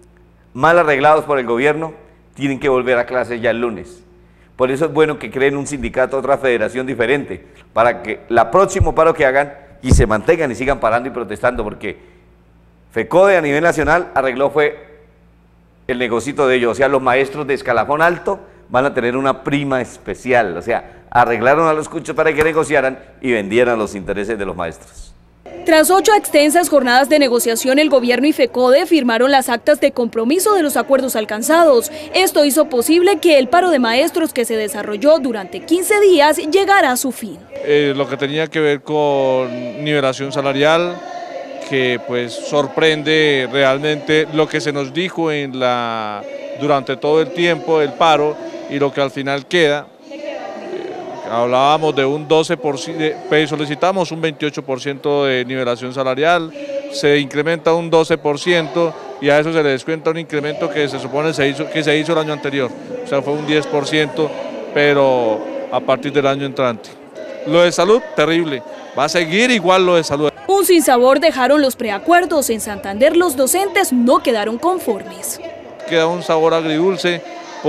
mal arreglados por el gobierno, tienen que volver a clases ya el lunes. Por eso es bueno que creen un sindicato, otra federación diferente, para que el próximo paro que hagan y se mantengan y sigan parando y protestando, porque FECODE a nivel nacional arregló fue el negocito de ellos. O sea, los maestros de escalafón alto van a tener una prima especial. O sea, arreglaron a los cuchos para que negociaran y vendieran los intereses de los maestros. Tras 8 extensas jornadas de negociación, el gobierno y FECODE firmaron las actas de compromiso de los acuerdos alcanzados. Esto hizo posible que el paro de maestros que se desarrolló durante 15 días llegara a su fin. Lo que tenía que ver con nivelación salarial, que pues sorprende realmente lo que se nos dijo durante todo el tiempo del paro y lo que al final queda. Hablábamos de un 12%, solicitamos un 28% de nivelación salarial, se incrementa un 12% y a eso se le descuenta un incremento que se supone que se hizo el año anterior, o sea fue un 10%, pero a partir del año entrante. Lo de salud, terrible, va a seguir igual lo de salud. Un sinsabor dejaron los preacuerdos. En Santander los docentes no quedaron conformes. Queda un sabor agridulce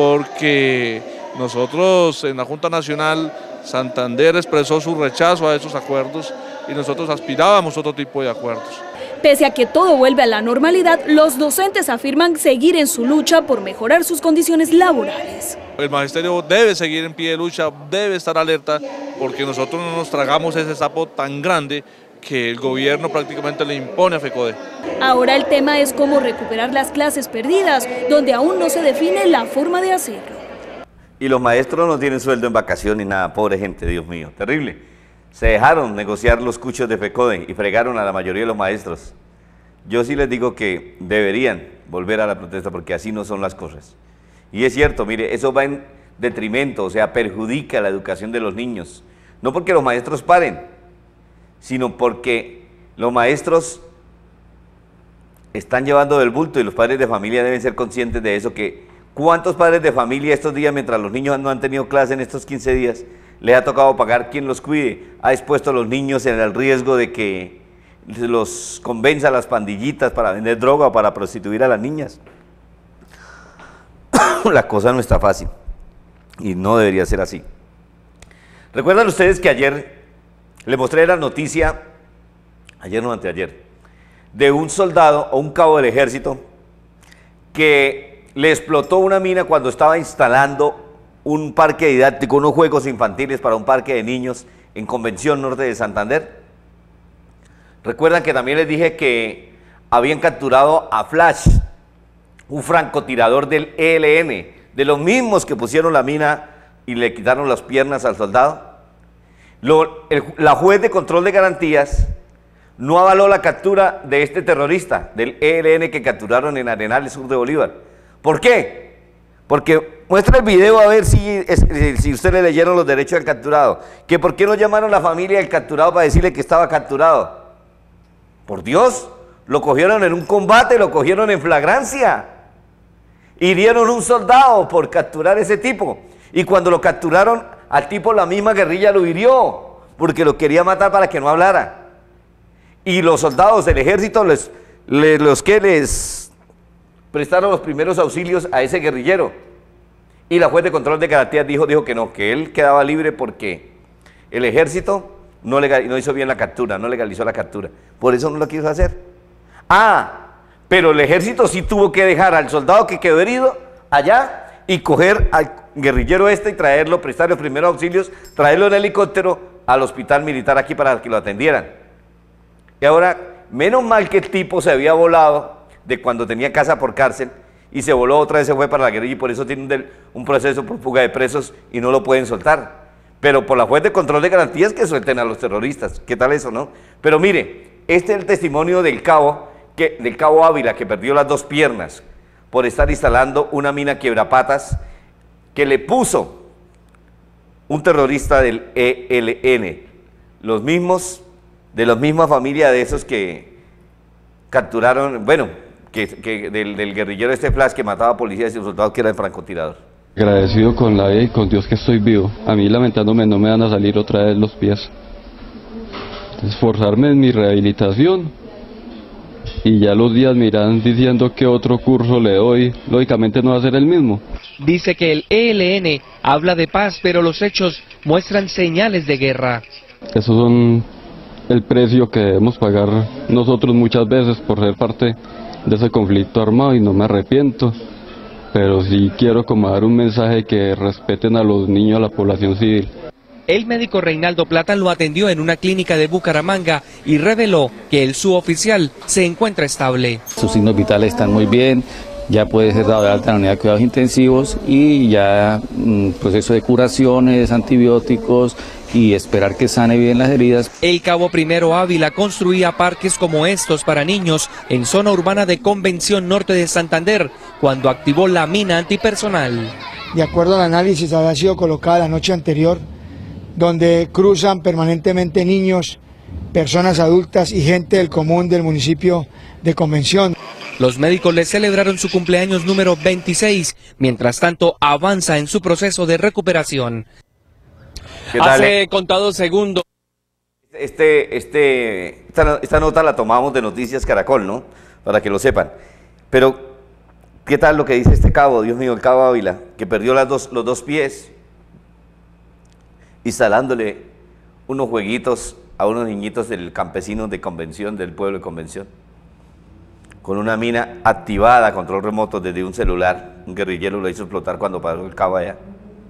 porque nosotros en la Junta Nacional Santander expresó su rechazo a esos acuerdos y nosotros aspirábamos a otro tipo de acuerdos. Pese a que todo vuelve a la normalidad, los docentes afirman seguir en su lucha por mejorar sus condiciones laborales. El magisterio debe seguir en pie de lucha, debe estar alerta, porque nosotros no nos tragamos ese sapo tan grande que el gobierno prácticamente le impone a FECODE. Ahora el tema es cómo recuperar las clases perdidas, donde aún no se define la forma de hacerlo. Y los maestros no tienen sueldo en vacaciones ni nada, pobre gente, Dios mío, terrible. Se dejaron negociar los cuchos de FECODE y fregaron a la mayoría de los maestros. Yo sí les digo que deberían volver a la protesta porque así no son las cosas. Y es cierto, mire, eso va en detrimento, o sea, perjudica la educación de los niños. No porque los maestros paren, sino porque los maestros están llevando del bulto y los padres de familia deben ser conscientes de eso, que ¿cuántos padres de familia estos días, mientras los niños no han tenido clase en estos 15 días, les ha tocado pagar quien los cuide? Ha expuesto a los niños en el riesgo de que los convenza a las pandillitas para vender droga o para prostituir a las niñas. La cosa no está fácil y no debería ser así. ¿Recuerdan ustedes que ayer les mostré la noticia, ayer no anteayer, de un soldado o un cabo del ejército que le explotó una mina cuando estaba instalando un parque didáctico, unos juegos infantiles para un parque de niños en Convención Norte de Santander? Recuerdan que también les dije que habían capturado a Flash, un francotirador del ELN, de los mismos que pusieron la mina y le quitaron las piernas al soldado. La juez de control de garantías no avaló la captura de este terrorista, del ELN que capturaron en Arenales, sur de Bolívar. ¿Por qué? Porque muestra el video a ver si ustedes le leyeron los derechos del capturado. Que por qué no llamaron a la familia del capturado para decirle que estaba capturado. Por Dios, lo cogieron en un combate, lo cogieron en flagrancia. Hirieron un soldado por capturar a ese tipo. Y cuando lo capturaron, al tipo la misma guerrilla lo hirió, porque lo quería matar para que no hablara. Y los soldados del ejército, los que les prestaron los primeros auxilios a ese guerrillero. Y la juez de control de garantías dijo que no, que él quedaba libre porque el ejército no hizo bien la captura, no legalizó la captura. Por eso no lo quiso hacer. Pero el ejército sí tuvo que dejar al soldado que quedó herido allá y coger al guerrillero y traerlo, prestar los primeros auxilios, traerlo en helicóptero al hospital militar aquí para que lo atendieran. Y ahora, menos mal que el tipo se había volado de cuando tenía casa por cárcel y se voló otra vez, se fue para la guerrilla y por eso tiene un proceso por fuga de presos y no lo pueden soltar. Pero por la juez de control de garantías que suelten a los terroristas. ¿Qué tal eso, no? Pero mire, este es el testimonio del cabo Ávila, que perdió las 2 piernas por estar instalando una mina quiebrapatas que le puso un terrorista del ELN. De la misma familia de esos que capturaron, bueno, del guerrillero Flash que mataba a policías y soldados que era el francotirador. Agradecido con la vida y con Dios que estoy vivo. A mí lamentándome no me van a salir otra vez los pies. Esforzarme en mi rehabilitación y ya los días me irán diciendo qué otro curso le doy. Lógicamente no va a ser el mismo. Dice que el ELN habla de paz, pero los hechos muestran señales de guerra. Esos son el precio que debemos pagar nosotros muchas veces por ser parte de ese conflicto armado y no me arrepiento. Pero sí quiero como dar un mensaje que respeten a los niños, a la población civil. El médico Reinaldo Plata lo atendió en una clínica de Bucaramanga y reveló que el suboficial se encuentra estable. Sus signos vitales están muy bien, ya puede ser dado de alta en la unidad de cuidados intensivos y ya proceso de curaciones, antibióticos y esperar que sane bien las heridas. El cabo Primero Ávila construía parques como estos para niños en zona urbana de Convención Norte de Santander cuando activó la mina antipersonal. De acuerdo al análisis, había sido colocada la noche anterior, donde cruzan permanentemente niños, personas adultas y gente del común del municipio de Convención. Los médicos le celebraron su cumpleaños número 26, mientras tanto avanza en su proceso de recuperación. Hace contados segundos. Esta nota la tomamos de Noticias Caracol, ¿no? Para que lo sepan. Pero, ¿qué tal lo que dice este cabo? Dios mío, el cabo Ávila, que perdió los 2 pies, instalándole unos jueguitos a unos niñitos del campesino de Convención, del pueblo de Convención, con una mina activada, control remoto desde un celular. Un guerrillero lo hizo explotar cuando paró el cabo allá.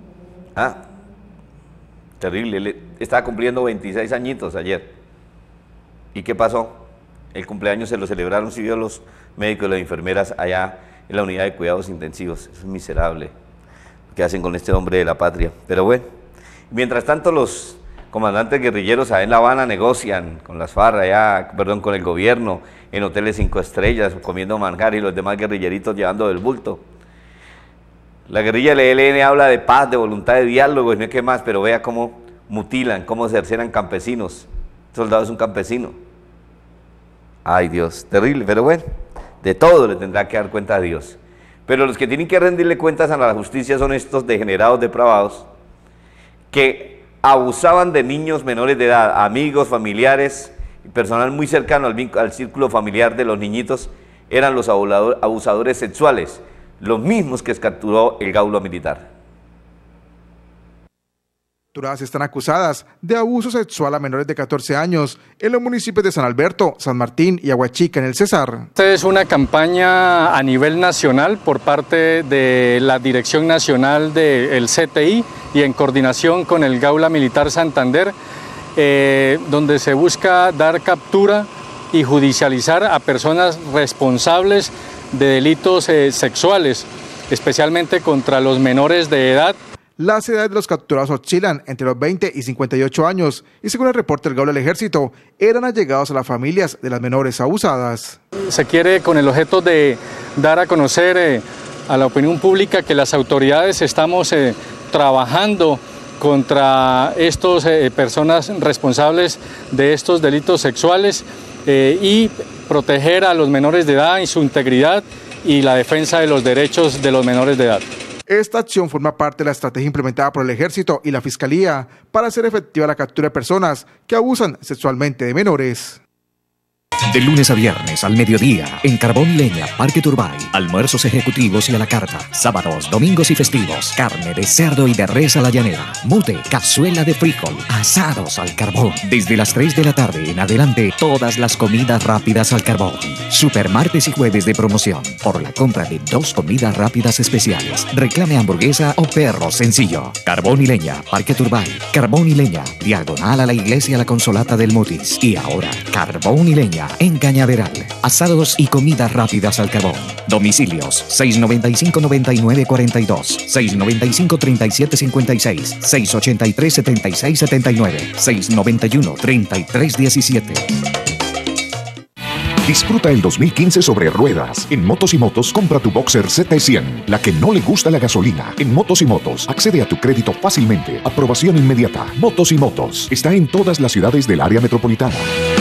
Terrible, él estaba cumpliendo 26 añitos ayer. ¿Y qué pasó? El cumpleaños se lo celebraron, sí, los médicos y las enfermeras allá en la unidad de cuidados intensivos. Es miserable lo que hacen con este hombre de la patria. Pero bueno, mientras tanto los comandantes guerrilleros allá en La Habana negocian con las FARC allá, con el gobierno, en hoteles 5 estrellas, comiendo manjar y los demás guerrilleritos llevando del bulto. La guerrilla del ELN habla de paz, de voluntad de diálogo y no hay que más, pero vea cómo mutilan, cómo cercenan campesinos. El soldado es un campesino. Ay Dios, terrible, pero bueno, de todo le tendrá que dar cuenta a Dios. Pero los que tienen que rendirle cuentas a la justicia son estos degenerados depravados que abusaban de niños menores de edad, amigos, familiares, y personal muy cercano al círculo familiar de los niñitos, eran los abusadores sexuales, los mismos que capturó el Gaula militar. Capturadas están acusadas de abuso sexual a menores de 14 años en los municipios de San Alberto, San Martín y Aguachica en el Cesar. Esta es una campaña a nivel nacional por parte de la Dirección Nacional del CTI y en coordinación con el Gaula Militar Santander, donde se busca dar captura y judicializar a personas responsables de delitos sexuales, especialmente contra los menores de edad. Las edades de los capturados oscilan entre los 20 y 58 años y según el reporte del Gaula del Ejército, eran allegados a las familias de las menores abusadas. Se quiere con el objeto de dar a conocer a la opinión pública que las autoridades estamos trabajando contra estas personas responsables de estos delitos sexuales y proteger a los menores de edad y su integridad y la defensa de los derechos de los menores de edad. Esta acción forma parte de la estrategia implementada por el Ejército y la Fiscalía para hacer efectiva la captura de personas que abusan sexualmente de menores. De lunes a viernes al mediodía, en Carbón Leña, Parque Turbay, almuerzos ejecutivos y a la carta, sábados, domingos y festivos, carne de cerdo y de res a la llanera, mute, cazuela de frijol, asados al carbón. Desde las 3 de la tarde en adelante, todas las comidas rápidas al carbón. Supermartes y jueves de promoción, por la compra de 2 comidas rápidas especiales. Reclame hamburguesa o perro sencillo. Carbón y Leña, Parque Turbay, Carbón y Leña, diagonal a la iglesia La Consolata del Mutis. Y ahora, Carbón y Leña en Cañaveral. Asados y comidas rápidas al carbón. Domicilios 695-9942, 695-3756, 683-7679, 691-3317. Disfruta el 2015 sobre ruedas. En Motos y Motos, compra tu Boxer ZT100, la que no le gusta la gasolina. En Motos y Motos, accede a tu crédito fácilmente. Aprobación inmediata. Motos y Motos. Está en todas las ciudades del área metropolitana.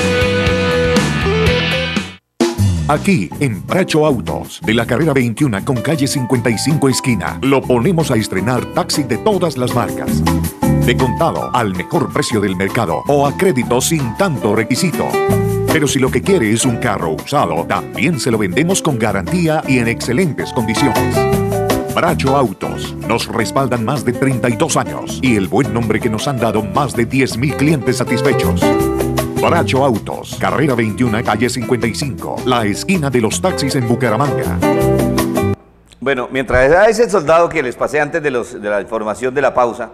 Aquí, en Pracho Autos, de la carrera 21 con calle 55 esquina, lo ponemos a estrenar taxi de todas las marcas. De contado, al mejor precio del mercado o a crédito sin tanto requisito. Pero si lo que quiere es un carro usado, también se lo vendemos con garantía y en excelentes condiciones. Pracho Autos, nos respaldan más de 32 años y el buen nombre que nos han dado más de 10.000 clientes satisfechos. Pracho Autos, carrera 21, calle 55, la esquina de los taxis en Bucaramanga. Bueno, mientras era ese soldado que les pasé antes de la información de la pausa,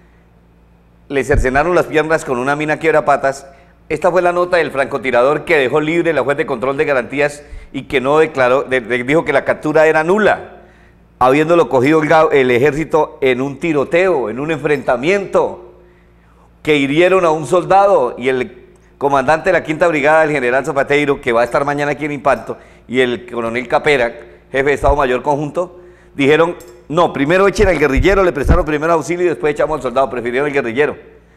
le cercenaron las piernas con una mina quiebrapatas. Esta fue la nota del francotirador que dejó libre la juez de control de garantías y que no declaró, dijo que la captura era nula, habiéndolo cogido el ejército en un tiroteo, en un enfrentamiento, que hirieron a un soldado y el comandante de la Quinta Brigada, el general Zapateiro, que va a estar mañana aquí en Impacto, y el coronel Capera, jefe de Estado Mayor Conjunto, dijeron, no, primero echen al guerrillero, le prestaron primero auxilio y después echamos al soldado, prefirieron el guerrillero,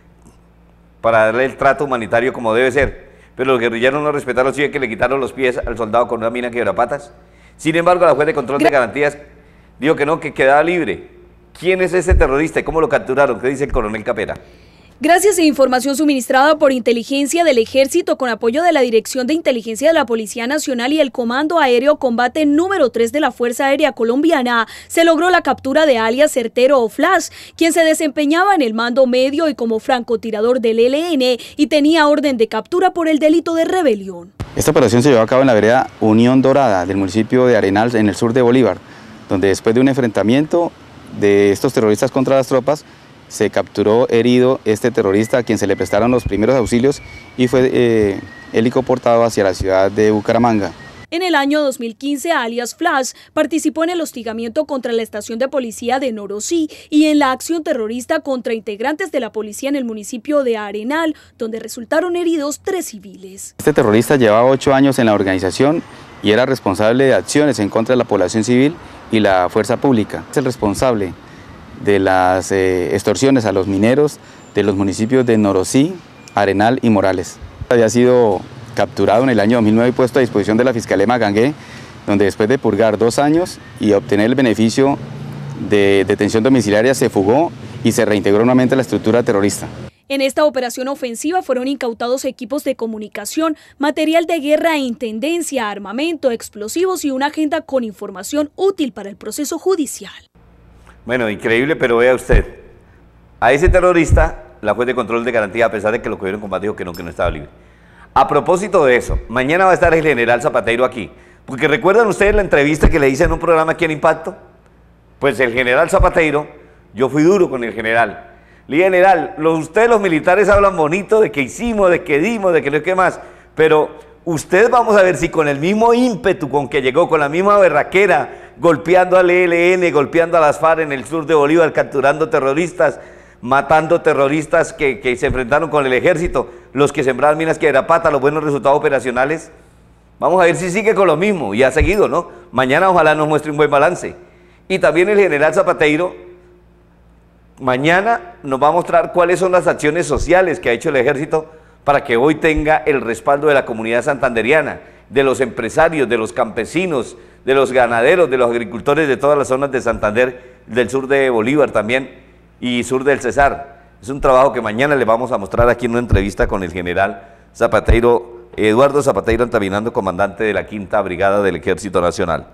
para darle el trato humanitario como debe ser. Pero los guerrilleros no respetaron, sí, que le quitaron los pies al soldado con una mina quiebrapatas. Sin embargo, la juez de control de garantías dijo que no, que quedaba libre. ¿Quién es ese terrorista y cómo lo capturaron? ¿Qué dice el coronel Capera? Gracias a información suministrada por inteligencia del Ejército con apoyo de la Dirección de Inteligencia de la Policía Nacional y el Comando Aéreo Combate número 3 de la Fuerza Aérea Colombiana, se logró la captura de alias Certero o Flash, quien se desempeñaba en el mando medio y como francotirador del ELN y tenía orden de captura por el delito de rebelión. Esta operación se llevó a cabo en la vereda Unión Dorada del municipio de Arenal, en el sur de Bolívar, donde después de un enfrentamiento de estos terroristas contra las tropas, se capturó herido este terrorista a quien se le prestaron los primeros auxilios y fue helicoportado hacia la ciudad de Bucaramanga. En el año 2015, alias Flash participó en el hostigamiento contra la estación de policía de Norosí y en la acción terrorista contra integrantes de la policía en el municipio de Arenal, donde resultaron heridos 3 civiles. Este terrorista llevaba 8 años en la organización y era responsable de acciones en contra de la población civil y la fuerza pública. Es el responsable de las extorsiones a los mineros de los municipios de Norosí, Arenal y Morales. Había sido capturado en el año 2009 y puesto a disposición de la Fiscalía Magangué, donde después de purgar 2 años y obtener el beneficio de detención domiciliaria se fugó y se reintegró nuevamente a la estructura terrorista. En esta operación ofensiva fueron incautados equipos de comunicación, material de guerra e intendencia, armamento, explosivos y una agenda con información útil para el proceso judicial. Bueno, increíble, pero vea usted, a ese terrorista, la juez de control de garantía, a pesar de que lo cogieron en combate, dijo que no estaba libre. A propósito de eso, mañana va a estar el general Zapateiro aquí, porque ¿recuerdan ustedes la entrevista que le hice en un programa aquí en Impacto? Pues el general Zapateiro, yo fui duro con el general. Le dije, general, ustedes los militares hablan bonito de que hicimos, de que dimos, de que no es que más, pero usted vamos a ver si con el mismo ímpetu con que llegó, con la misma berraquera, golpeando al ELN, golpeando a las FARC en el sur de Bolívar, capturando terroristas, matando terroristas que se enfrentaron con el ejército, los que sembraban minas Quiebrapata, los buenos resultados operacionales. Vamos a ver si sigue con lo mismo, y ha seguido, ¿no? Mañana ojalá nos muestre un buen balance. Y también el general Zapateiro, mañana nos va a mostrar cuáles son las acciones sociales que ha hecho el ejército para que hoy tenga el respaldo de la comunidad santanderiana, de los empresarios, de los campesinos, de los ganaderos, de los agricultores de todas las zonas de Santander, del sur de Bolívar también y sur del Cesar. Es un trabajo que mañana le vamos a mostrar aquí en una entrevista con el general Zapateiro, Eduardo Zapateiro Antavinando, comandante de la 5ª Brigada del Ejército Nacional.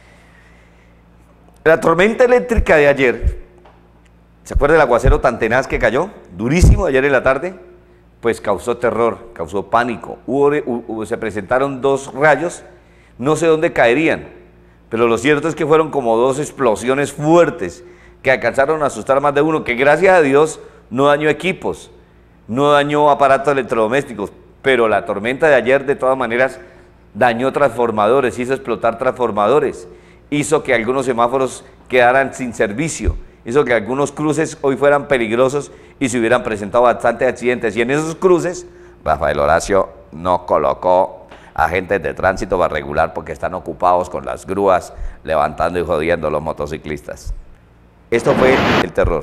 La tormenta eléctrica de ayer, ¿se acuerda del aguacero tan tenaz que cayó? Durísimo ayer en la tarde, pues causó terror, causó pánico. Se presentaron 2 rayos, no sé dónde caerían, pero lo cierto es que fueron como 2 explosiones fuertes que alcanzaron a asustar a más de uno, que gracias a Dios no dañó equipos, no dañó aparatos electrodomésticos, pero la tormenta de ayer de todas maneras dañó transformadores, hizo explotar transformadores, hizo que algunos semáforos quedaran sin servicio, hizo que algunos cruces hoy fueran peligrosos y se hubieran presentado bastantes accidentes. Y en esos cruces, Rafael Horacio no colocó agentes de tránsito para regular porque están ocupados con las grúas, levantando y jodiendo a los motociclistas. Esto fue el terror.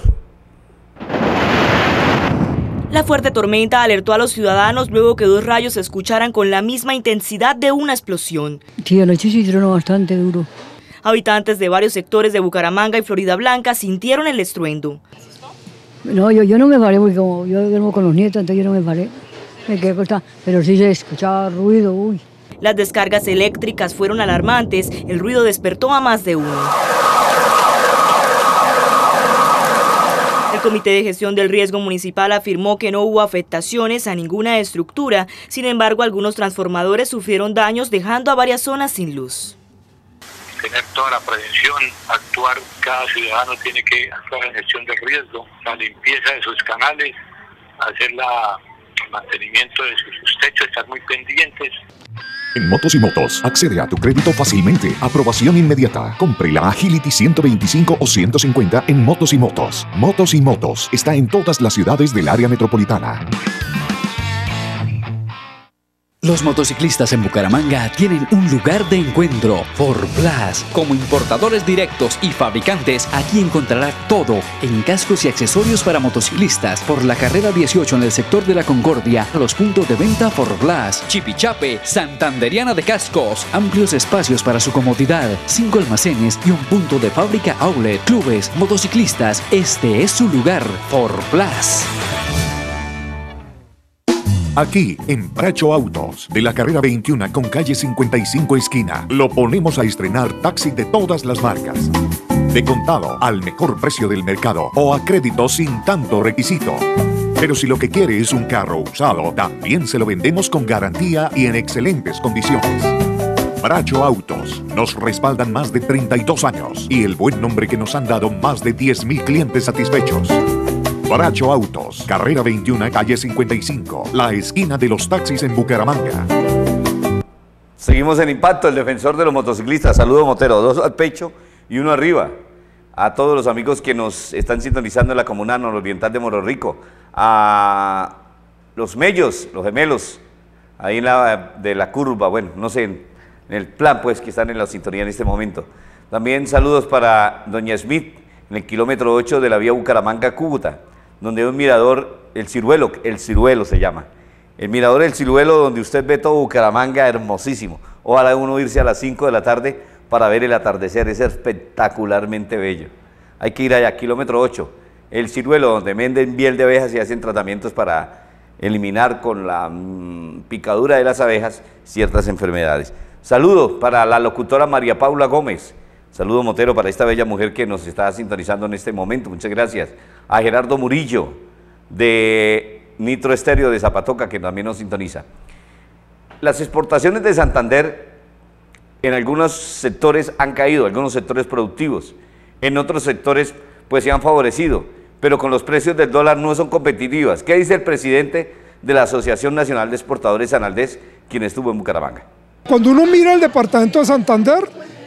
La fuerte tormenta alertó a los ciudadanos luego que 2 rayos se escucharan con la misma intensidad de una explosión. Sí, anoche sí tronó bastante duro. Habitantes de varios sectores de Bucaramanga y Floridablanca sintieron el estruendo. No, yo no me paré porque como yo duermo con los nietos, entonces yo no me paré. Me quedé acostada, pero sí se escuchaba ruido, uy. Las descargas eléctricas fueron alarmantes, el ruido despertó a más de uno. El Comité de Gestión del Riesgo Municipal afirmó que no hubo afectaciones a ninguna estructura, sin embargo algunos transformadores sufrieron daños dejando a varias zonas sin luz. Tener toda la prevención, actuar, cada ciudadano tiene que actuar en gestión del riesgo, la limpieza de sus canales, hacer el mantenimiento de sus techos, estar muy pendientes. En Motos y Motos, accede a tu crédito fácilmente. Aprobación inmediata. Compre la Agility 125 o 150 en Motos y Motos. Motos y Motos está en todas las ciudades del área metropolitana. Los motociclistas en Bucaramanga tienen un lugar de encuentro, Forplas. Como importadores directos y fabricantes, aquí encontrará todo en cascos y accesorios para motociclistas. Por la carrera 18 en el sector de la Concordia, los puntos de venta Forplas. Chipichape, Santanderiana de Cascos. Amplios espacios para su comodidad, 5 almacenes y un punto de fábrica outlet. Clubes, motociclistas, este es su lugar, Forplas. Aquí, en Pracho Autos, de la carrera 21 con calle 55 esquina, lo ponemos a estrenar taxi de todas las marcas. De contado, al mejor precio del mercado o a crédito sin tanto requisito. Pero si lo que quiere es un carro usado, también se lo vendemos con garantía y en excelentes condiciones. Pracho Autos, nos respaldan más de 32 años y el buen nombre que nos han dado más de 10.000 clientes satisfechos. Pracho Autos, carrera 21, calle 55, la esquina de los taxis en Bucaramanga. Seguimos en Impacto, el defensor de los motociclistas. Saludo Motero, 2 al pecho y 1 arriba. A todos los amigos que nos están sintonizando en la comuna nororiental de Morro Rico. A los mellos, los gemelos, ahí en de la curva, bueno, no sé, en el plan pues que están en la sintonía en este momento. También saludos para Doña Smith, en el kilómetro 8 de la vía Bucaramanga-Cúcuta, donde hay un mirador, el Ciruelo se llama. El mirador El Ciruelo, donde usted ve todo Bucaramanga hermosísimo. Ojalá uno irse a las 5 de la tarde para ver el atardecer, es espectacularmente bello. Hay que ir allá, kilómetro 8, El Ciruelo, donde venden miel de abejas y hacen tratamientos para eliminar con la picadura de las abejas ciertas enfermedades. Saludo para la locutora María Paula Gómez. Saludo Motero para esta bella mujer que nos está sintonizando en este momento. Muchas gracias. A Gerardo Murillo de Nitro Estéreo de Zapatoca, que también nos sintoniza. Las exportaciones de Santander en algunos sectores han caído, algunos sectores productivos. En otros sectores pues se han favorecido, pero con los precios del dólar no son competitivas. ¿Qué dice el presidente de la Asociación Nacional de Exportadores Sanaldés, quien estuvo en Bucaramanga? Cuando uno mira el departamento de Santander,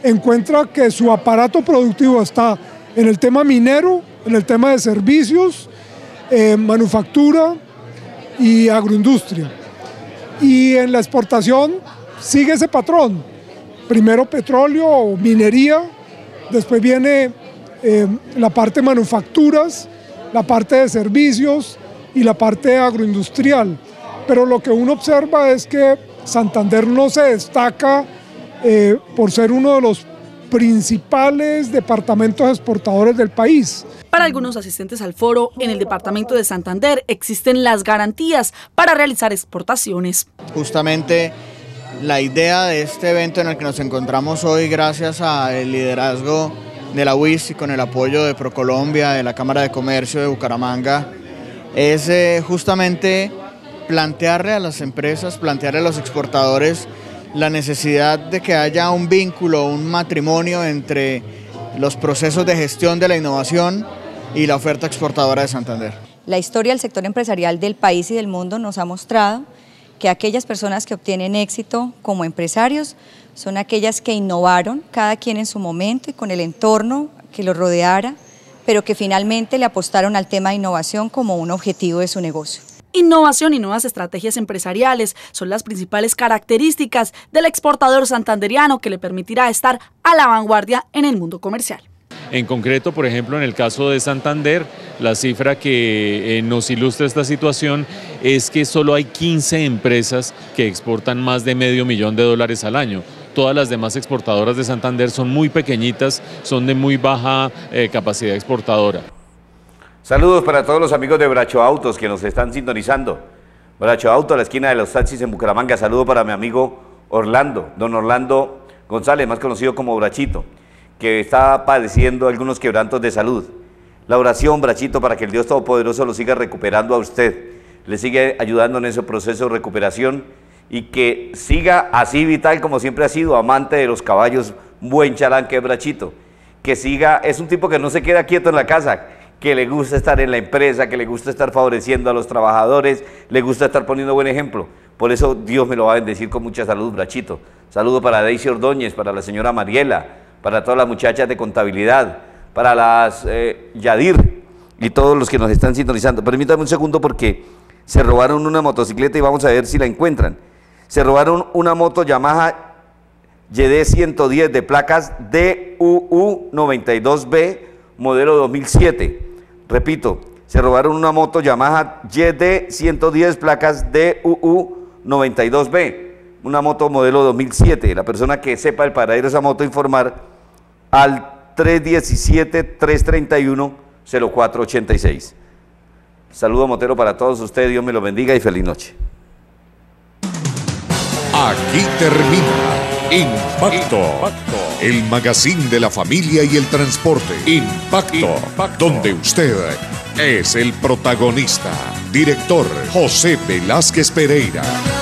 encuentra que su aparato productivo está en el tema minero, en el tema de servicios, manufactura y agroindustria. Y en la exportación sigue ese patrón, primero petróleo o minería, después viene la parte de manufacturas, la parte de servicios y la parte agroindustrial. Pero lo que uno observa es que Santander no se destaca por ser uno de los principales departamentos exportadores del país. Para algunos asistentes al foro, en el departamento de Santander existen las garantías para realizar exportaciones. Justamente la idea de este evento en el que nos encontramos hoy, gracias al liderazgo de la UIS y con el apoyo de ProColombia, de la Cámara de Comercio de Bucaramanga, es justamente plantearle a las empresas, plantearle a los exportadores la necesidad de que haya un vínculo, un matrimonio entre los procesos de gestión de la innovación y la oferta exportadora de Santander. La historia del sector empresarial del país y del mundo nos ha mostrado que aquellas personas que obtienen éxito como empresarios son aquellas que innovaron, cada quien en su momento y con el entorno que los rodeara, pero que finalmente le apostaron al tema de innovación como un objetivo de su negocio. Innovación y nuevas estrategias empresariales son las principales características del exportador santanderiano que le permitirá estar a la vanguardia en el mundo comercial. En concreto, por ejemplo, en el caso de Santander, la cifra que nos ilustra esta situación es que solo hay 15 empresas que exportan más de $500,000 al año. Todas las demás exportadoras de Santander son muy pequeñitas, son de muy baja capacidad exportadora. Saludos para todos los amigos de Bracho Autos que nos están sintonizando. Bracho Auto, a la esquina de los taxis en Bucaramanga. Saludo para mi amigo Orlando, don Orlando González, más conocido como Brachito, que está padeciendo algunos quebrantos de salud. La oración, Brachito, para que el Dios Todopoderoso lo siga recuperando a usted, le sigue ayudando en ese proceso de recuperación y que siga así vital como siempre ha sido, amante de los caballos, buen chalán que es Brachito. Que siga, es un tipo que no se queda quieto en la casa, que le gusta estar en la empresa, que le gusta estar favoreciendo a los trabajadores, le gusta estar poniendo buen ejemplo. Por eso Dios me lo va a bendecir con mucha salud, Brachito. Saludo para Daisy Ordóñez, para la señora Mariela, para todas las muchachas de contabilidad, para las Yadir y todos los que nos están sintonizando. Permítame un segundo porque se robaron una motocicleta y vamos a ver si la encuentran. Se robaron una moto Yamaha YD 110 de placas DUU 92B, modelo 2007. Repito, se robaron una moto Yamaha YD 110 placas DUU 92B, una moto modelo 2007. La persona que sepa el paradero de esa moto informar al 317-331-0486. Saludo motero para todos ustedes, Dios me lo bendiga y feliz noche. Aquí termina Impacto, el magazine de la familia y el transporte. Impacto, donde usted es el protagonista. Director José Velázquez Pereira.